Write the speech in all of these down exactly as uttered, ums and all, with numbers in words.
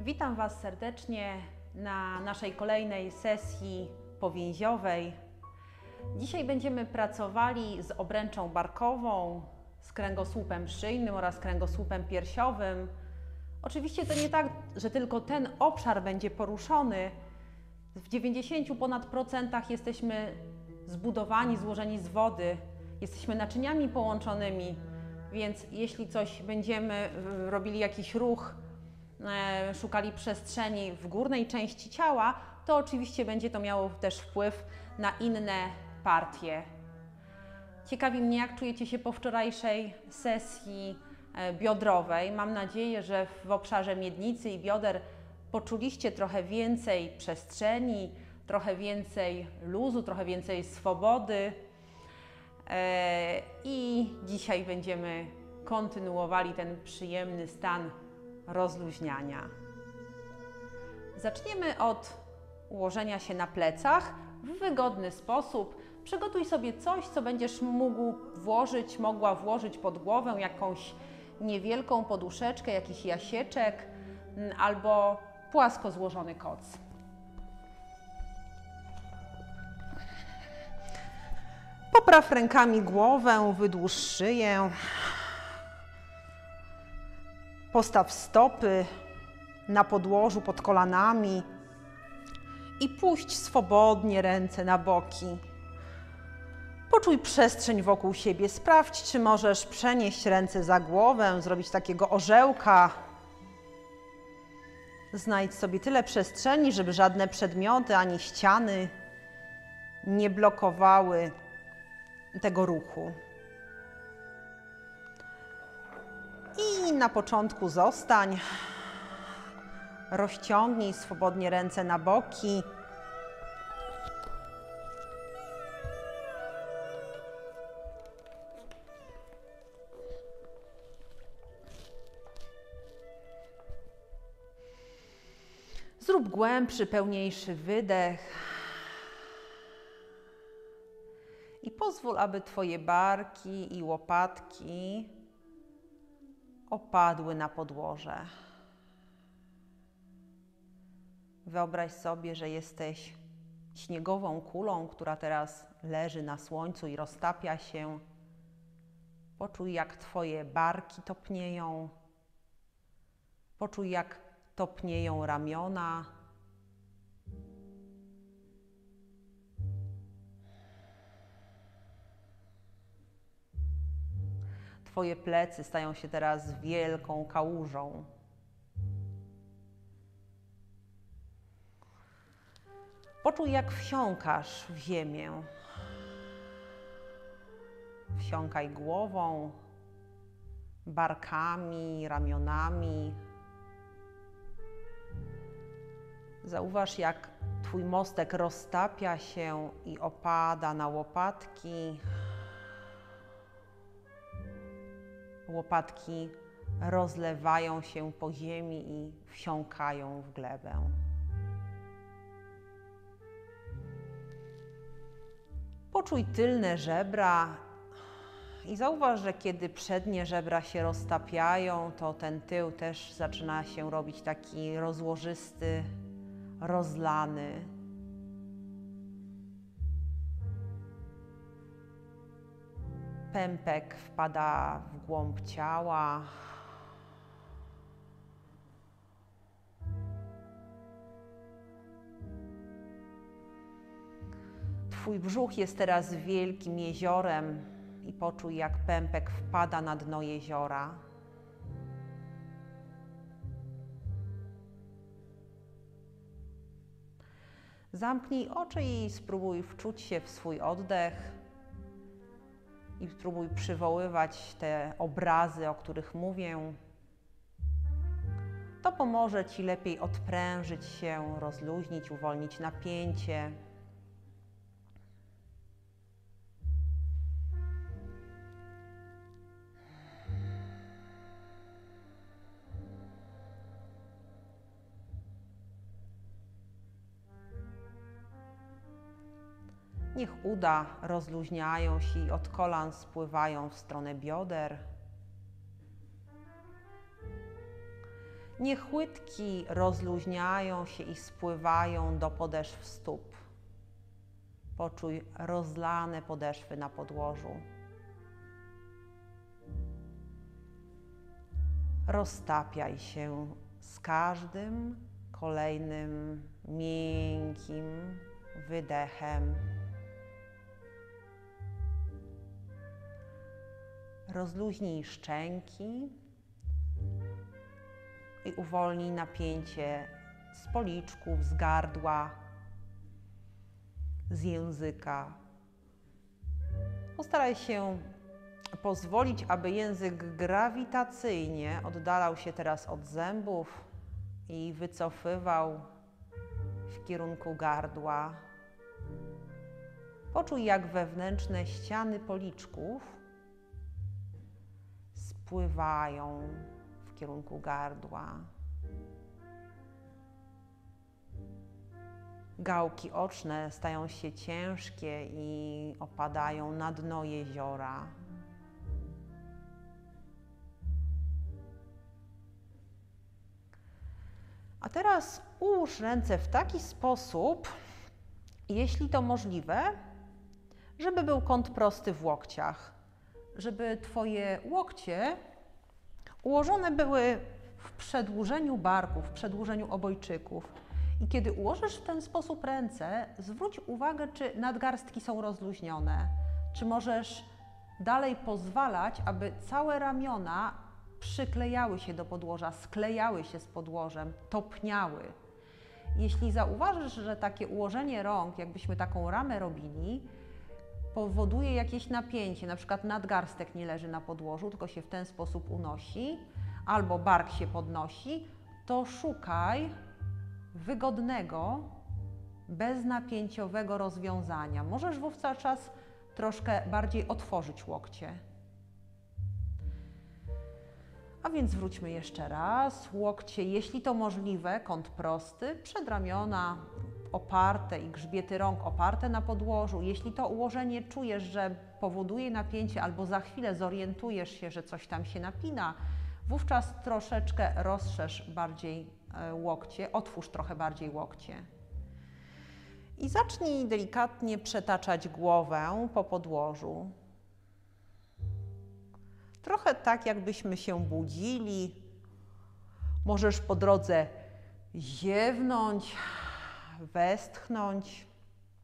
Witam Was serdecznie na naszej kolejnej sesji powięziowej. Dzisiaj będziemy pracowali z obręczą barkową, z kręgosłupem szyjnym oraz kręgosłupem piersiowym. Oczywiście to nie tak, że tylko ten obszar będzie poruszony. W dziewięćdziesięciu ponad procentach jesteśmy zbudowani, złożeni z wody. Jesteśmy naczyniami połączonymi, więc jeśli coś będziemy robili jakiś ruch, szukali przestrzeni w górnej części ciała, to oczywiście będzie to miało też wpływ na inne partie. Ciekawi mnie, jak czujecie się po wczorajszej sesji biodrowej. Mam nadzieję, że w obszarze miednicy i bioder poczuliście trochę więcej przestrzeni, trochę więcej luzu, trochę więcej swobody. I dzisiaj będziemy kontynuowali ten przyjemny stan rozluźniania. Zaczniemy od ułożenia się na plecach w wygodny sposób. Przygotuj sobie coś, co będziesz mógł włożyć, mogła włożyć pod głowę, jakąś niewielką poduszeczkę, jakiś jasieczek albo płasko złożony koc. Popraw rękami głowę, wydłuż szyję. Postaw stopy na podłożu pod kolanami i puść swobodnie ręce na boki. Poczuj przestrzeń wokół siebie. Sprawdź, czy możesz przenieść ręce za głowę, zrobić takiego orzełka. Znajdź sobie tyle przestrzeni, żeby żadne przedmioty ani ściany nie blokowały tego ruchu. I na początku zostań. Rozciągnij swobodnie ręce na boki. Zrób głębszy, pełniejszy wydech. I pozwól, aby Twoje barki i łopatki opadły na podłoże. Wyobraź sobie, że jesteś śniegową kulą, która teraz leży na słońcu i roztapia się. Poczuj, jak Twoje barki topnieją. Poczuj, jak topnieją ramiona. Twoje plecy stają się teraz wielką kałużą. Poczuj, jak wsiąkasz w ziemię. Wsiąkaj głową, barkami, ramionami. Zauważ, jak Twój mostek roztapia się i opada na łopatki. Łopatki rozlewają się po ziemi i wsiąkają w glebę. Poczuj tylne żebra i zauważ, że kiedy przednie żebra się roztapiają, to ten tył też zaczyna się robić taki rozłożysty, rozlany. Pępek wpada w głąb ciała. Twój brzuch jest teraz wielkim jeziorem i poczuj, jak pępek wpada na dno jeziora. Zamknij oczy i spróbuj wczuć się w swój oddech. I spróbuj przywoływać te obrazy, o których mówię. To pomoże Ci lepiej odprężyć się, rozluźnić, uwolnić napięcie. Niech uda rozluźniają się i od kolan spływają w stronę bioder. Niech łydki rozluźniają się i spływają do podeszw stóp. Poczuj rozlane podeszwy na podłożu. Roztapiaj się z każdym kolejnym miękkim wydechem. Rozluźnij szczęki i uwolnij napięcie z policzków, z gardła, z języka. Postaraj się pozwolić, aby język grawitacyjnie oddalał się teraz od zębów i wycofywał w kierunku gardła. Poczuj, jak wewnętrzne ściany policzków spływają w kierunku gardła. Gałki oczne stają się ciężkie i opadają na dno jeziora. A teraz ułóż ręce w taki sposób, jeśli to możliwe, żeby był kąt prosty w łokciach, żeby Twoje łokcie ułożone były w przedłużeniu barków, w przedłużeniu obojczyków. I kiedy ułożysz w ten sposób ręce, zwróć uwagę, czy nadgarstki są rozluźnione, czy możesz dalej pozwalać, aby całe ramiona przyklejały się do podłoża, sklejały się z podłożem, topniały. Jeśli zauważysz, że takie ułożenie rąk, jakbyśmy taką ramę robili, powoduje jakieś napięcie, na przykład nadgarstek nie leży na podłożu, tylko się w ten sposób unosi, albo bark się podnosi, to szukaj wygodnego, beznapięciowego rozwiązania. Możesz wówczas troszkę bardziej otworzyć łokcie. A więc wróćmy jeszcze raz. Łokcie, jeśli to możliwe, kąt prosty, przedramiona oparte i grzbiety rąk oparte na podłożu. Jeśli to ułożenie czujesz, że powoduje napięcie albo za chwilę zorientujesz się, że coś tam się napina, wówczas troszeczkę rozszerz bardziej łokcie, otwórz trochę bardziej łokcie. I zacznij delikatnie przetaczać głowę po podłożu. Trochę tak, jakbyśmy się budzili. Możesz po drodze ziewnąć, westchnąć.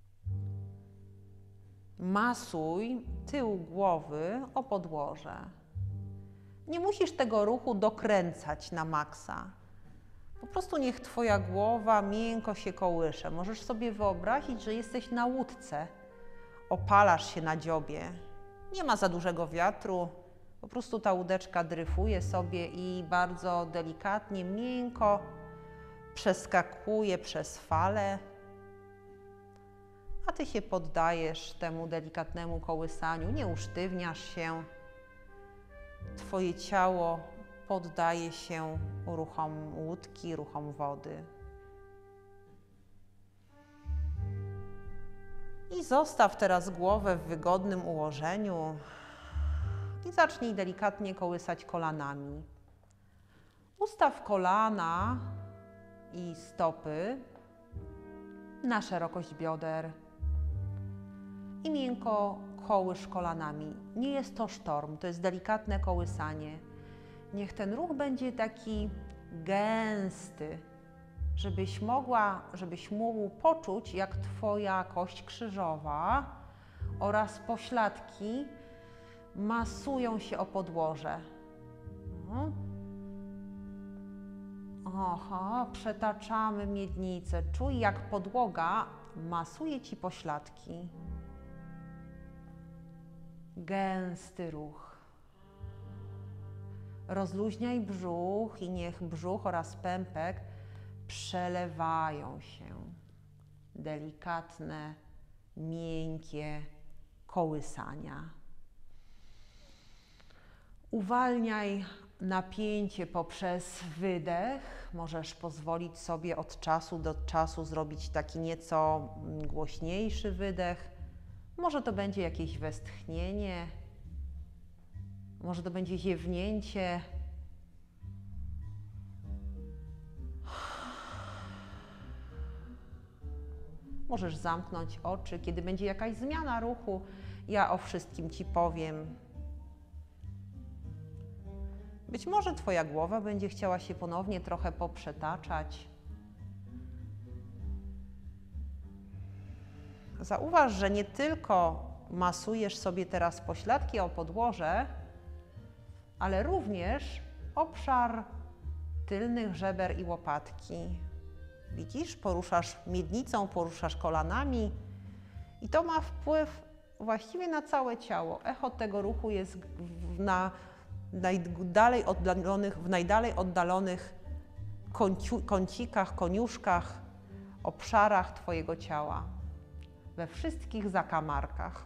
Masuj tył głowy o podłoże. Nie musisz tego ruchu dokręcać na maksa. Po prostu niech Twoja głowa miękko się kołysze. Możesz sobie wyobrazić, że jesteś na łódce, opalasz się na dziobie. Nie ma za dużego wiatru, po prostu ta łódeczka dryfuje sobie i bardzo delikatnie, miękko przeskakuje przez fale, a Ty się poddajesz temu delikatnemu kołysaniu, nie usztywniasz się. Twoje ciało poddaje się ruchom łódki, ruchom wody. I zostaw teraz głowę w wygodnym ułożeniu i zacznij delikatnie kołysać kolanami. Ustaw kolana i stopy na szerokość bioder i miękko kołysz kolanami. Nie jest to sztorm, to jest delikatne kołysanie. Niech ten ruch będzie taki gęsty, żebyś mogła, żebyś mógł poczuć, jak Twoja kość krzyżowa oraz pośladki masują się o podłoże. Aha, przetaczamy miednicę. Czuj, jak podłoga masuje Ci pośladki. Gęsty ruch. Rozluźniaj brzuch i niech brzuch oraz pępek przelewają się. Delikatne, miękkie kołysania. Uwalniaj napięcie poprzez wydech. Możesz pozwolić sobie od czasu do czasu zrobić taki nieco głośniejszy wydech. Może to będzie jakieś westchnienie, może to będzie ziewnięcie. Możesz zamknąć oczy, kiedy będzie jakaś zmiana ruchu, ja o wszystkim Ci powiem. Być może Twoja głowa będzie chciała się ponownie trochę poprzetaczać. Zauważ, że nie tylko masujesz sobie teraz pośladki o podłoże, ale również obszar tylnych żeber i łopatki. Widzisz, poruszasz miednicą, poruszasz kolanami i to ma wpływ właściwie na całe ciało. Echo tego ruchu jest w, na najdalej oddalonych, w najdalej oddalonych kąciu, kącikach, koniuszkach, obszarach Twojego ciała, we wszystkich zakamarkach.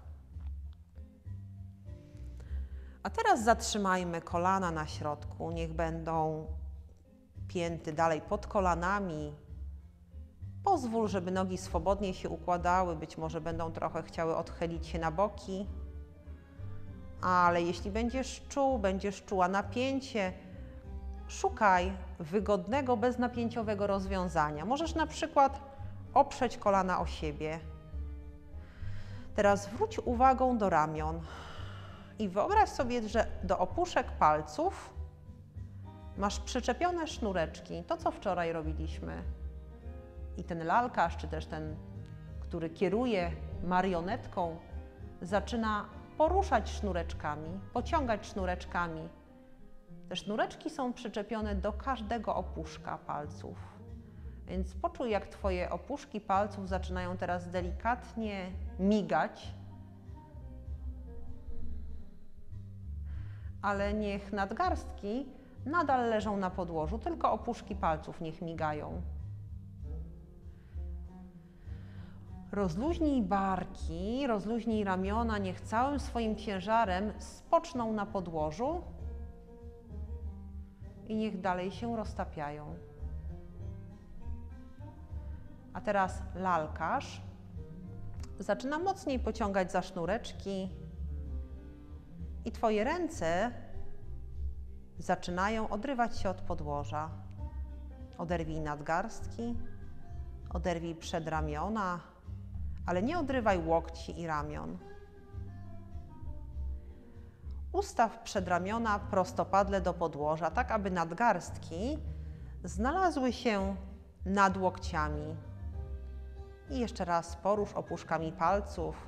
A teraz zatrzymajmy kolana na środku, niech będą pięty dalej pod kolanami. Pozwól, żeby nogi swobodnie się układały, być może będą trochę chciały odchylić się na boki, ale jeśli będziesz czuł, będziesz czuła napięcie, szukaj wygodnego, beznapięciowego rozwiązania. Możesz na przykład oprzeć kolana o siebie. Teraz wróć uwagą do ramion i wyobraź sobie, że do opuszek palców masz przyczepione sznureczki, to co wczoraj robiliśmy. I ten lalkarz, czy też ten, który kieruje marionetką, zaczyna poruszać sznureczkami, pociągać sznureczkami. Te sznureczki są przyczepione do każdego opuszka palców. Więc poczuj, jak Twoje opuszki palców zaczynają teraz delikatnie migać. Ale niech nadgarstki nadal leżą na podłożu, tylko opuszki palców niech migają. Rozluźnij barki, rozluźnij ramiona, niech całym swoim ciężarem spoczną na podłożu i niech dalej się roztapiają. A teraz lalkarz zaczyna mocniej pociągać za sznureczki i Twoje ręce zaczynają odrywać się od podłoża. Oderwij nadgarstki, oderwij przedramiona, ale nie odrywaj łokci i ramion. Ustaw przedramiona prostopadle do podłoża, tak aby nadgarstki znalazły się nad łokciami. I jeszcze raz porusz opuszkami palców.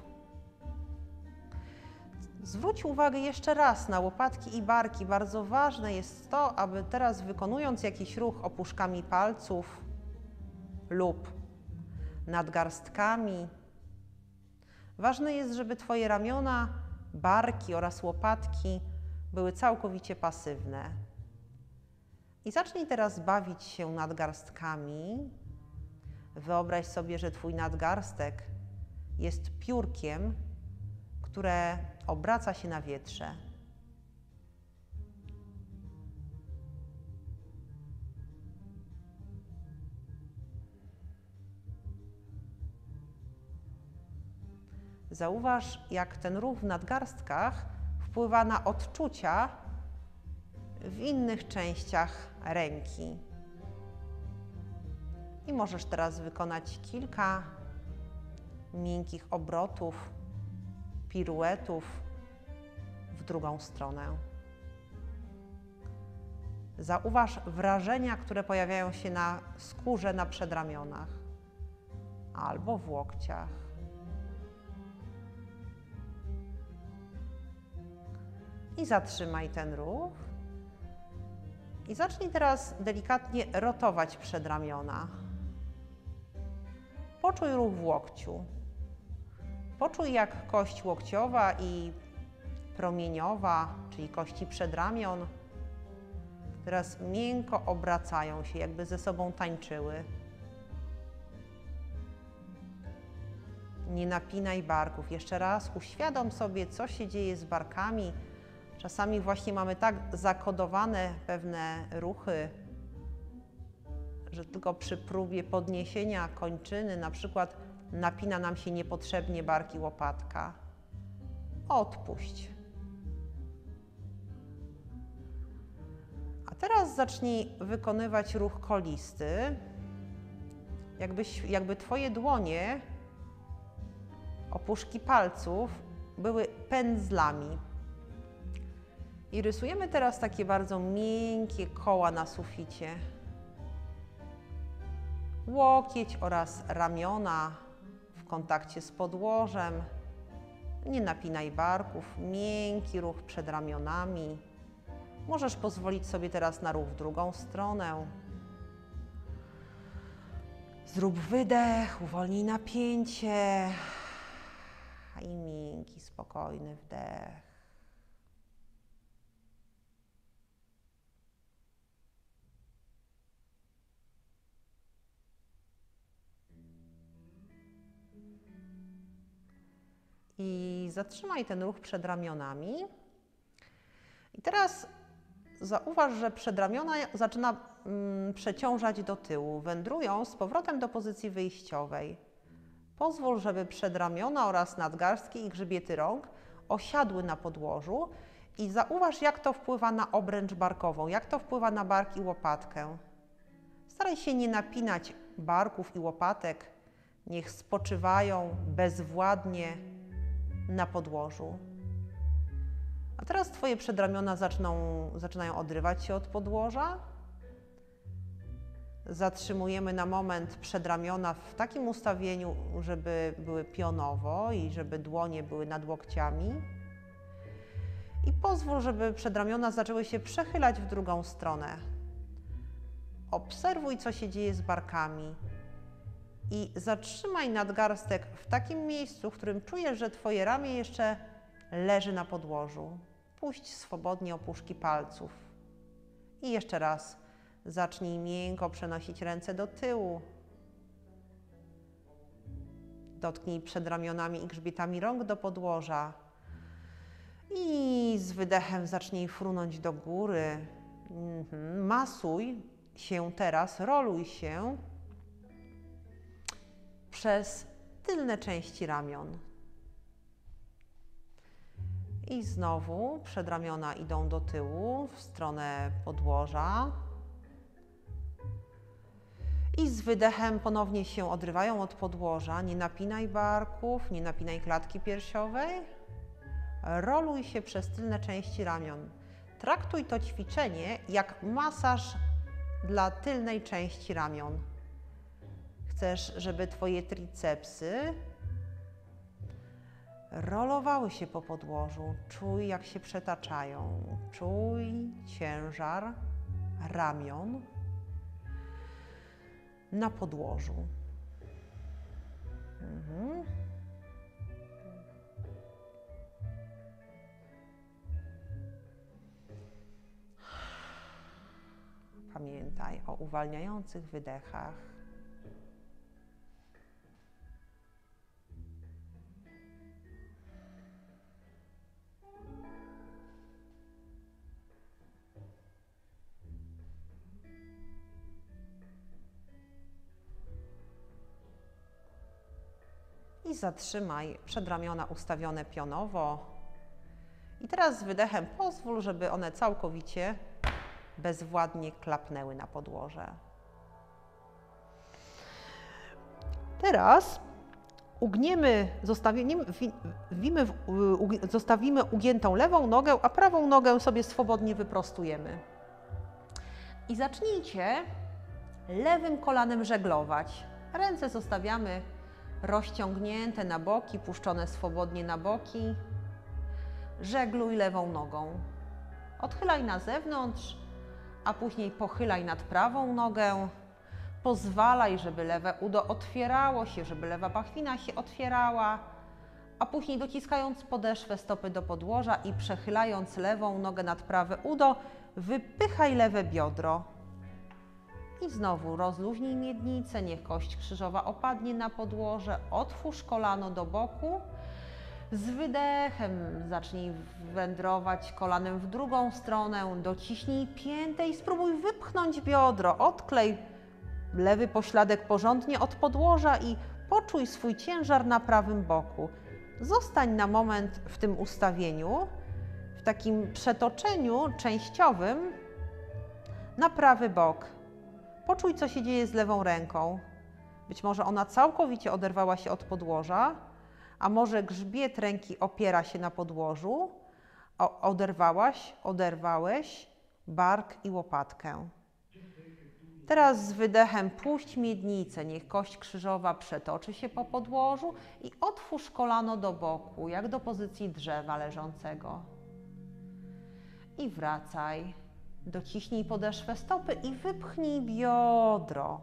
Zwróć uwagę jeszcze raz na łopatki i barki. Bardzo ważne jest to, aby teraz wykonując jakiś ruch opuszkami palców lub nadgarstkami, ważne jest, żeby Twoje ramiona, barki oraz łopatki były całkowicie pasywne. I zacznij teraz bawić się nadgarstkami. Wyobraź sobie, że Twój nadgarstek jest piórkiem, które obraca się na wietrze. Zauważ, jak ten ruch w nadgarstkach wpływa na odczucia w innych częściach ręki. I możesz teraz wykonać kilka miękkich obrotów, piruetów w drugą stronę. Zauważ wrażenia, które pojawiają się na skórze na przedramionach albo w łokciach. I zatrzymaj ten ruch. I zacznij teraz delikatnie rotować przedramiona. Poczuj ruch w łokciu. Poczuj, jak kość łokciowa i promieniowa, czyli kości przedramion, teraz miękko obracają się, jakby ze sobą tańczyły. Nie napinaj barków. Jeszcze raz uświadom sobie, co się dzieje z barkami. Czasami właśnie mamy tak zakodowane pewne ruchy, że tylko przy próbie podniesienia kończyny, na przykład napina nam się niepotrzebnie barki łopatka. Odpuść. A teraz zacznij wykonywać ruch kolisty. Jakbyś, jakby Twoje dłonie opuszki palców były pędzlami. I rysujemy teraz takie bardzo miękkie koła na suficie. Łokieć oraz ramiona w kontakcie z podłożem. Nie napinaj barków, miękki ruch przed ramionami. Możesz pozwolić sobie teraz na ruch w drugą stronę. Zrób wydech, uwolnij napięcie i miękki, spokojny wdech. I zatrzymaj ten ruch przed ramionami. I teraz zauważ, że przedramiona zaczyna mm, przeciążać do tyłu, wędrują z powrotem do pozycji wyjściowej. Pozwól, żeby przedramiona oraz nadgarstki i grzbiety rąk osiadły na podłożu i zauważ, jak to wpływa na obręcz barkową, jak to wpływa na bark i łopatkę. Staraj się nie napinać barków i łopatek, niech spoczywają bezwładnie na podłożu. A teraz Twoje przedramiona zaczną, zaczynają odrywać się od podłoża. Zatrzymujemy na moment przedramiona w takim ustawieniu, żeby były pionowo i żeby dłonie były nad łokciami. I pozwól, żeby przedramiona zaczęły się przechylać w drugą stronę. Obserwuj, co się dzieje z barkami. I zatrzymaj nadgarstek w takim miejscu, w którym czujesz, że Twoje ramię jeszcze leży na podłożu. Puść swobodnie opuszki palców. I jeszcze raz zacznij miękko przenosić ręce do tyłu. Dotknij przedramionami i grzbietami rąk do podłoża. I z wydechem zacznij frunąć do góry. Mhm. Masuj się teraz, roluj się przez tylne części ramion. I znowu przedramiona idą do tyłu, w stronę podłoża. I z wydechem ponownie się odrywają od podłoża. Nie napinaj barków, nie napinaj klatki piersiowej. Roluj się przez tylne części ramion. Traktuj to ćwiczenie jak masaż dla tylnej części ramion. Chcesz, żeby Twoje tricepsy rolowały się po podłożu. Czuj, jak się przetaczają. Czuj ciężar ramion na podłożu. Mhm. Pamiętaj o uwalniających wydechach. I zatrzymaj przedramiona ustawione pionowo. I teraz z wydechem pozwól, żeby one całkowicie bezwładnie klapnęły na podłoże. Teraz ugniemy, zostawimy, wimy, zostawimy ugiętą lewą nogę, a prawą nogę sobie swobodnie wyprostujemy. I zacznijcie lewym kolanem żeglować. Ręce zostawiamy rozciągnięte na boki, puszczone swobodnie na boki. Żegluj lewą nogą. Odchylaj na zewnątrz, a później pochylaj nad prawą nogę. Pozwalaj, żeby lewe udo otwierało się, żeby lewa pachwina się otwierała, a później dociskając podeszwę stopy do podłoża i przechylając lewą nogę nad prawe udo, wypychaj lewe biodro. I znowu rozluźnij miednicę, niech kość krzyżowa opadnie na podłoże, otwórz kolano do boku. Z wydechem zacznij wędrować kolanem w drugą stronę, dociśnij piętę i spróbuj wypchnąć biodro. Odklej lewy pośladek porządnie od podłoża i poczuj swój ciężar na prawym boku. Zostań na moment w tym ustawieniu, w takim przetoczeniu częściowym na prawy bok. Poczuj, co się dzieje z lewą ręką. Być może ona całkowicie oderwała się od podłoża, A może grzbiet ręki opiera się na podłożu, o, oderwałaś, oderwałeś bark i łopatkę. Teraz z wydechem puść miednicę, niech kość krzyżowa przetoczy się po podłożu i otwórz kolano do boku, jak do pozycji drzewa leżącego. I wracaj. Dociśnij podeszwę stopy i wypchnij biodro.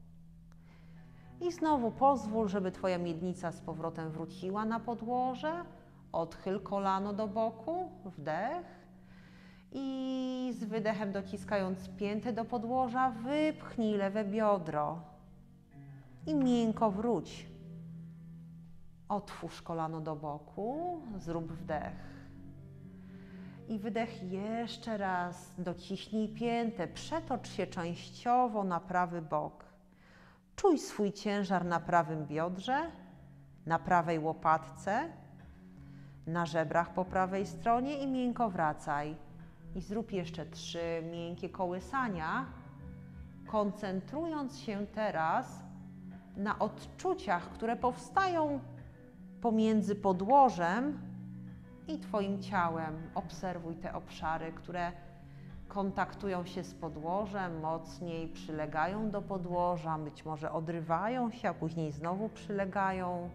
I znowu pozwól, żeby twoja miednica z powrotem wróciła na podłoże. Odchyl kolano do boku, wdech. I z wydechem dociskając piętę do podłoża, wypchnij lewe biodro. I miękko wróć. Otwórz kolano do boku, zrób wdech. I wydech jeszcze raz, dociśnij piętę, przetocz się częściowo na prawy bok. Czuj swój ciężar na prawym biodrze, na prawej łopatce, na żebrach po prawej stronie i miękko wracaj. I zrób jeszcze trzy miękkie kołysania, koncentrując się teraz na odczuciach, które powstają pomiędzy podłożem i twoim ciałem. Obserwuj te obszary, które kontaktują się z podłożem, mocniej przylegają do podłoża, być może odrywają się, a później znowu przylegają.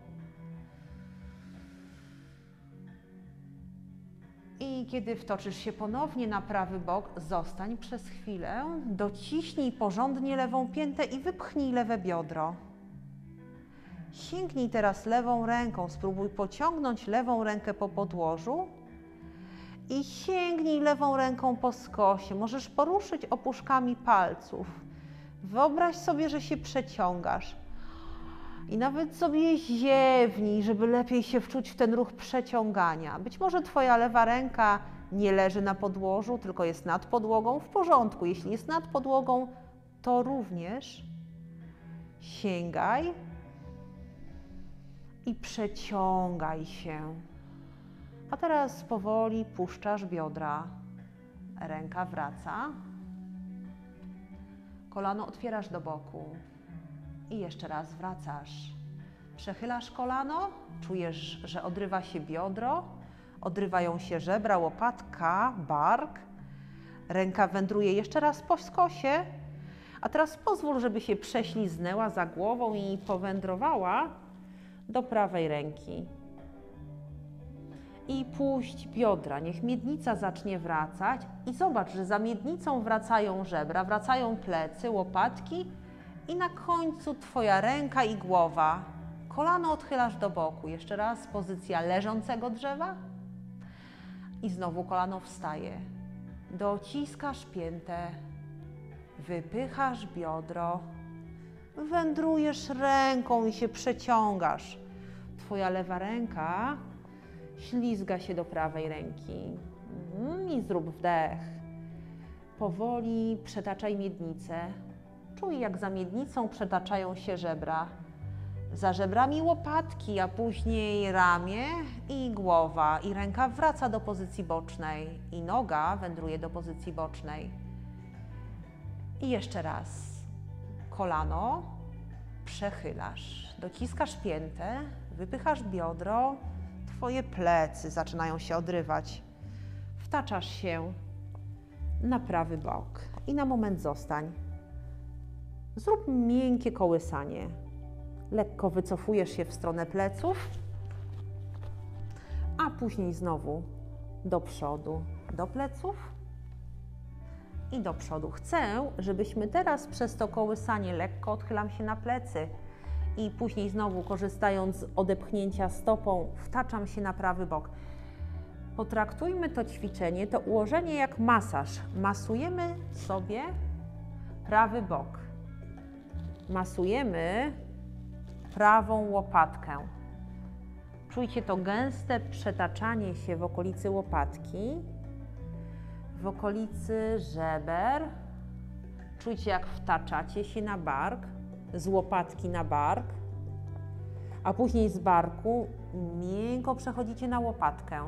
I kiedy wtoczysz się ponownie na prawy bok, zostań przez chwilę, dociśnij porządnie lewą piętę i wypchnij lewe biodro. Sięgnij teraz lewą ręką, spróbuj pociągnąć lewą rękę po podłożu i sięgnij lewą ręką po skosie. Możesz poruszyć opuszkami palców. Wyobraź sobie, że się przeciągasz. I nawet sobie ziewnij, żeby lepiej się wczuć w ten ruch przeciągania. Być może twoja lewa ręka nie leży na podłożu, tylko jest nad podłogą. W porządku, jeśli jest nad podłogą, to również sięgaj i przeciągaj się. A teraz powoli puszczasz biodra. Ręka wraca. Kolano otwierasz do boku. I jeszcze raz wracasz. Przechylasz kolano, czujesz, że odrywa się biodro, odrywają się żebra, łopatka, bark. Ręka wędruje jeszcze raz po skosie, a teraz pozwól, żeby się prześliznęła za głową i powędrowała do prawej ręki. I puść biodra, niech miednica zacznie wracać i zobacz, że za miednicą wracają żebra, wracają plecy, łopatki i na końcu twoja ręka i głowa. Kolano odchylasz do boku. Jeszcze raz pozycja leżącego drzewa i znowu kolano wstaje. Dociskasz piętę, wypychasz biodro, wędrujesz ręką i się przeciągasz. Twoja lewa ręka ślizga się do prawej ręki. Mhm. I zrób wdech. Powoli przetaczaj miednicę. Czuj, jak za miednicą przetaczają się żebra. Za żebrami łopatki, a później ramię i głowa. I ręka wraca do pozycji bocznej. I noga wędruje do pozycji bocznej. I jeszcze raz. Kolano przechylasz. Dociskasz piętę, wypychasz biodro. Twoje plecy zaczynają się odrywać. Wtaczasz się na prawy bok. I na moment zostań. Zrób miękkie kołysanie. Lekko wycofujesz się w stronę pleców, a później znowu do przodu, do pleców i do przodu. Chcę, żebyśmy teraz przez to kołysanie lekko odchylam się na plecy i później znowu, korzystając z odepchnięcia stopą, wtaczam się na prawy bok. Potraktujmy to ćwiczenie, to ułożenie jak masaż. Masujemy sobie prawy bok. Masujemy prawą łopatkę. Czujcie to gęste przetaczanie się w okolicy łopatki, w okolicy żeber. Czujcie, jak wtaczacie się na bark, z łopatki na bark, a później z barku miękko przechodzicie na łopatkę.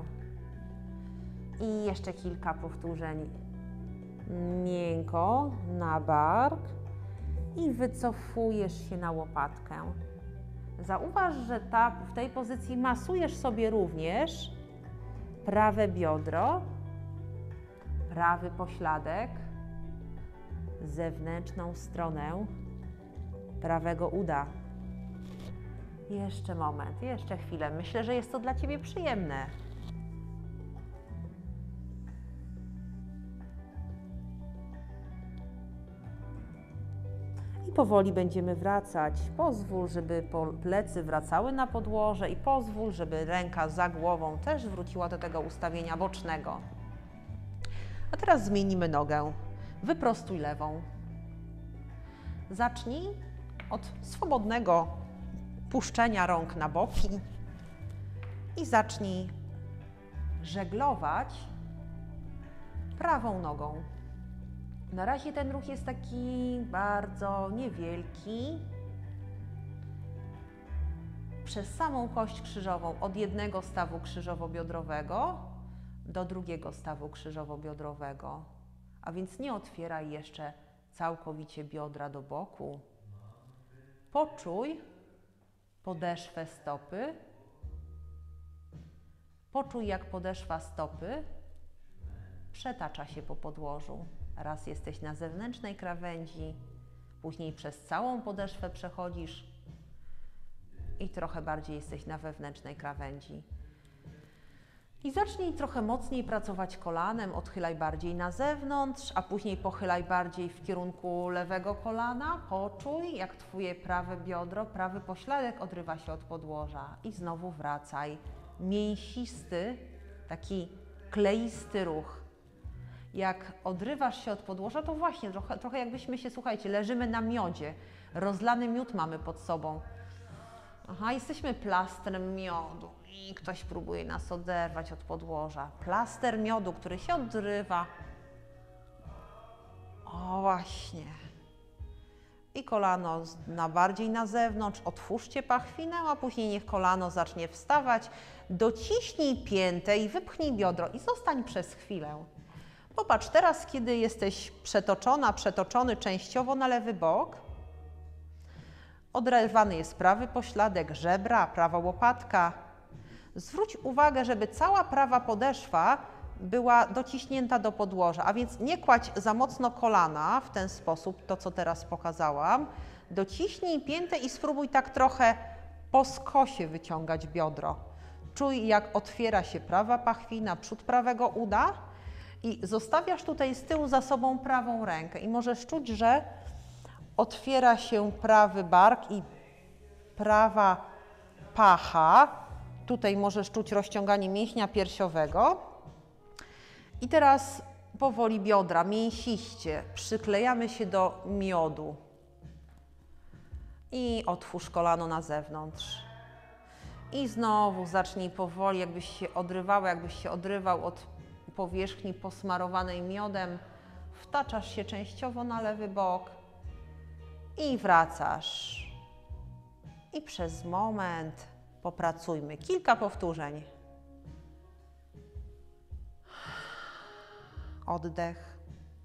I jeszcze kilka powtórzeń. Miękko na bark i wycofujesz się na łopatkę. Zauważ, że ta, w tej pozycji masujesz sobie również prawe biodro, prawy pośladek, zewnętrzną stronę prawego uda. Jeszcze moment, jeszcze chwilę. Myślę, że jest to dla Ciebie przyjemne. I powoli będziemy wracać. Pozwól, żeby plecy wracały na podłoże i pozwól, żeby ręka za głową też wróciła do tego ustawienia bocznego. A teraz zmienimy nogę. Wyprostuj lewą. Zacznij od swobodnego puszczenia rąk na boki i zacznij żeglować prawą nogą. Na razie ten ruch jest taki bardzo niewielki. Przez samą kość krzyżową od jednego stawu krzyżowo-biodrowego do drugiego stawu krzyżowo-biodrowego. A więc nie otwieraj jeszcze całkowicie biodra do boku. Poczuj podeszwę stopy. Poczuj, jak podeszwa stopy przetacza się po podłożu. Raz jesteś na zewnętrznej krawędzi, później przez całą podeszwę przechodzisz i trochę bardziej jesteś na wewnętrznej krawędzi. I zacznij trochę mocniej pracować kolanem, odchylaj bardziej na zewnątrz, a później pochylaj bardziej w kierunku lewego kolana. Poczuj, jak Twoje prawe biodro, prawy pośladek odrywa się od podłoża i znowu wracaj. Mięsisty, taki kleisty ruch. Jak odrywasz się od podłoża, to właśnie trochę, trochę jakbyśmy się, słuchajcie, leżymy na miodzie, rozlany miód mamy pod sobą. Aha, jesteśmy plastrem miodu i ktoś próbuje nas oderwać od podłoża. Plaster miodu, który się odrywa. O, właśnie. I kolano na bardziej na zewnątrz. Otwórzcie pachwinę, a później niech kolano zacznie wstawać. Dociśnij piętę i wypchnij biodro i zostań przez chwilę. Popatrz, teraz kiedy jesteś przetoczona, przetoczony częściowo na lewy bok, oderwany jest prawy pośladek, żebra, prawa łopatka. Zwróć uwagę, żeby cała prawa podeszwa była dociśnięta do podłoża, a więc nie kładź za mocno kolana w ten sposób, to co teraz pokazałam. Dociśnij piętę i spróbuj tak trochę po skosie wyciągać biodro. Czuj, jak otwiera się prawa pachwina, przód prawego uda i zostawiasz tutaj z tyłu za sobą prawą rękę i możesz czuć, że otwiera się prawy bark i prawa pacha. Tutaj możesz czuć rozciąganie mięśnia piersiowego. I teraz powoli biodra, mięsiście, przyklejamy się do miodu. I otwórz kolano na zewnątrz. I znowu zacznij powoli, jakbyś się odrywała, jakbyś się odrywał od powierzchni posmarowanej miodem. Wtaczasz się częściowo na lewy bok. I wracasz. I przez moment popracujmy. Kilka powtórzeń. Oddech.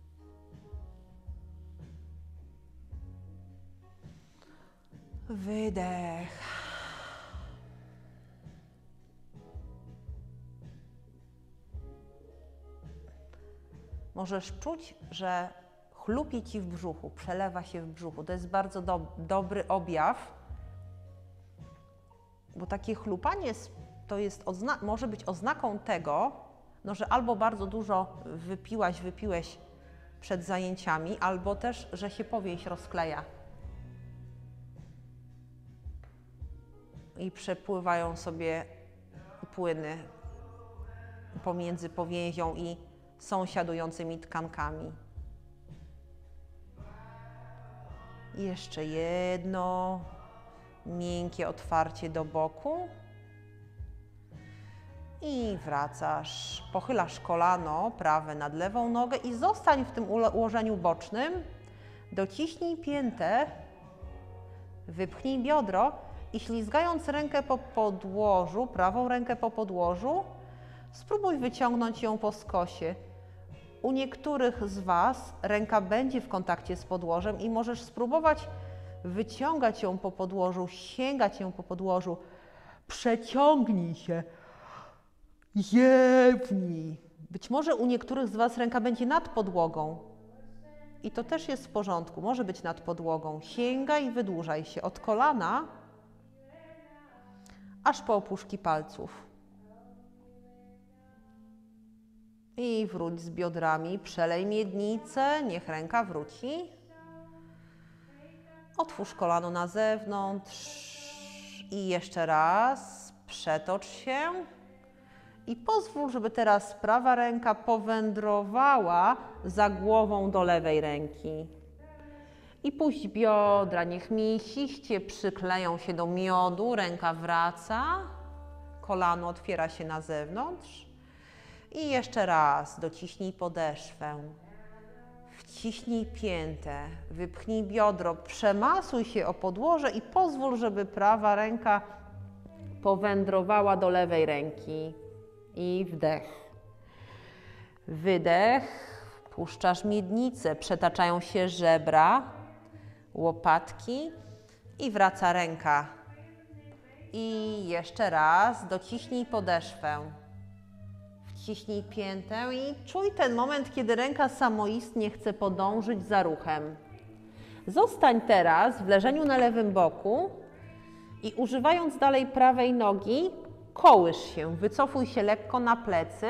Wydech. Możesz czuć, że chlupie Ci w brzuchu, przelewa się w brzuchu. To jest bardzo do, dobry objaw, bo takie chlupanie to jest ozna- może być oznaką tego, no, że albo bardzo dużo wypiłaś, wypiłeś przed zajęciami, albo też, że się powięź rozkleja. I przepływają sobie płyny pomiędzy powięzią i sąsiadującymi tkankami. Jeszcze jedno miękkie otwarcie do boku i wracasz. Pochylasz kolano prawe nad lewą nogę i zostań w tym ułożeniu bocznym. Dociśnij piętę, wypchnij biodro i ślizgając rękę po podłożu, prawą rękę po podłożu, spróbuj wyciągnąć ją po skosie. U niektórych z Was ręka będzie w kontakcie z podłożem i możesz spróbować wyciągać ją po podłożu, sięgać ją po podłożu. Przeciągnij się, jewni. Być może u niektórych z Was ręka będzie nad podłogą i to też jest w porządku, może być nad podłogą. Sięgaj i wydłużaj się od kolana aż po opuszki palców. I wróć z biodrami, przelej miednicę, niech ręka wróci. Otwórz kolano na zewnątrz i jeszcze raz przetocz się. I pozwól, żeby teraz prawa ręka powędrowała za głową do lewej ręki. I puść biodra, niech mięsiście przykleją się do miodu, ręka wraca, kolano otwiera się na zewnątrz. I jeszcze raz dociśnij podeszwę, wciśnij piętę, wypchnij biodro, przemasuj się o podłoże i pozwól, żeby prawa ręka powędrowała do lewej ręki. I wdech. Wydech. Puszczasz miednicę, przetaczają się żebra, łopatki i wraca ręka. I jeszcze raz dociśnij podeszwę. Wciśnij piętę i czuj ten moment, kiedy ręka samoistnie chce podążyć za ruchem. Zostań teraz w leżeniu na lewym boku i używając dalej prawej nogi, kołysz się, wycofuj się lekko na plecy,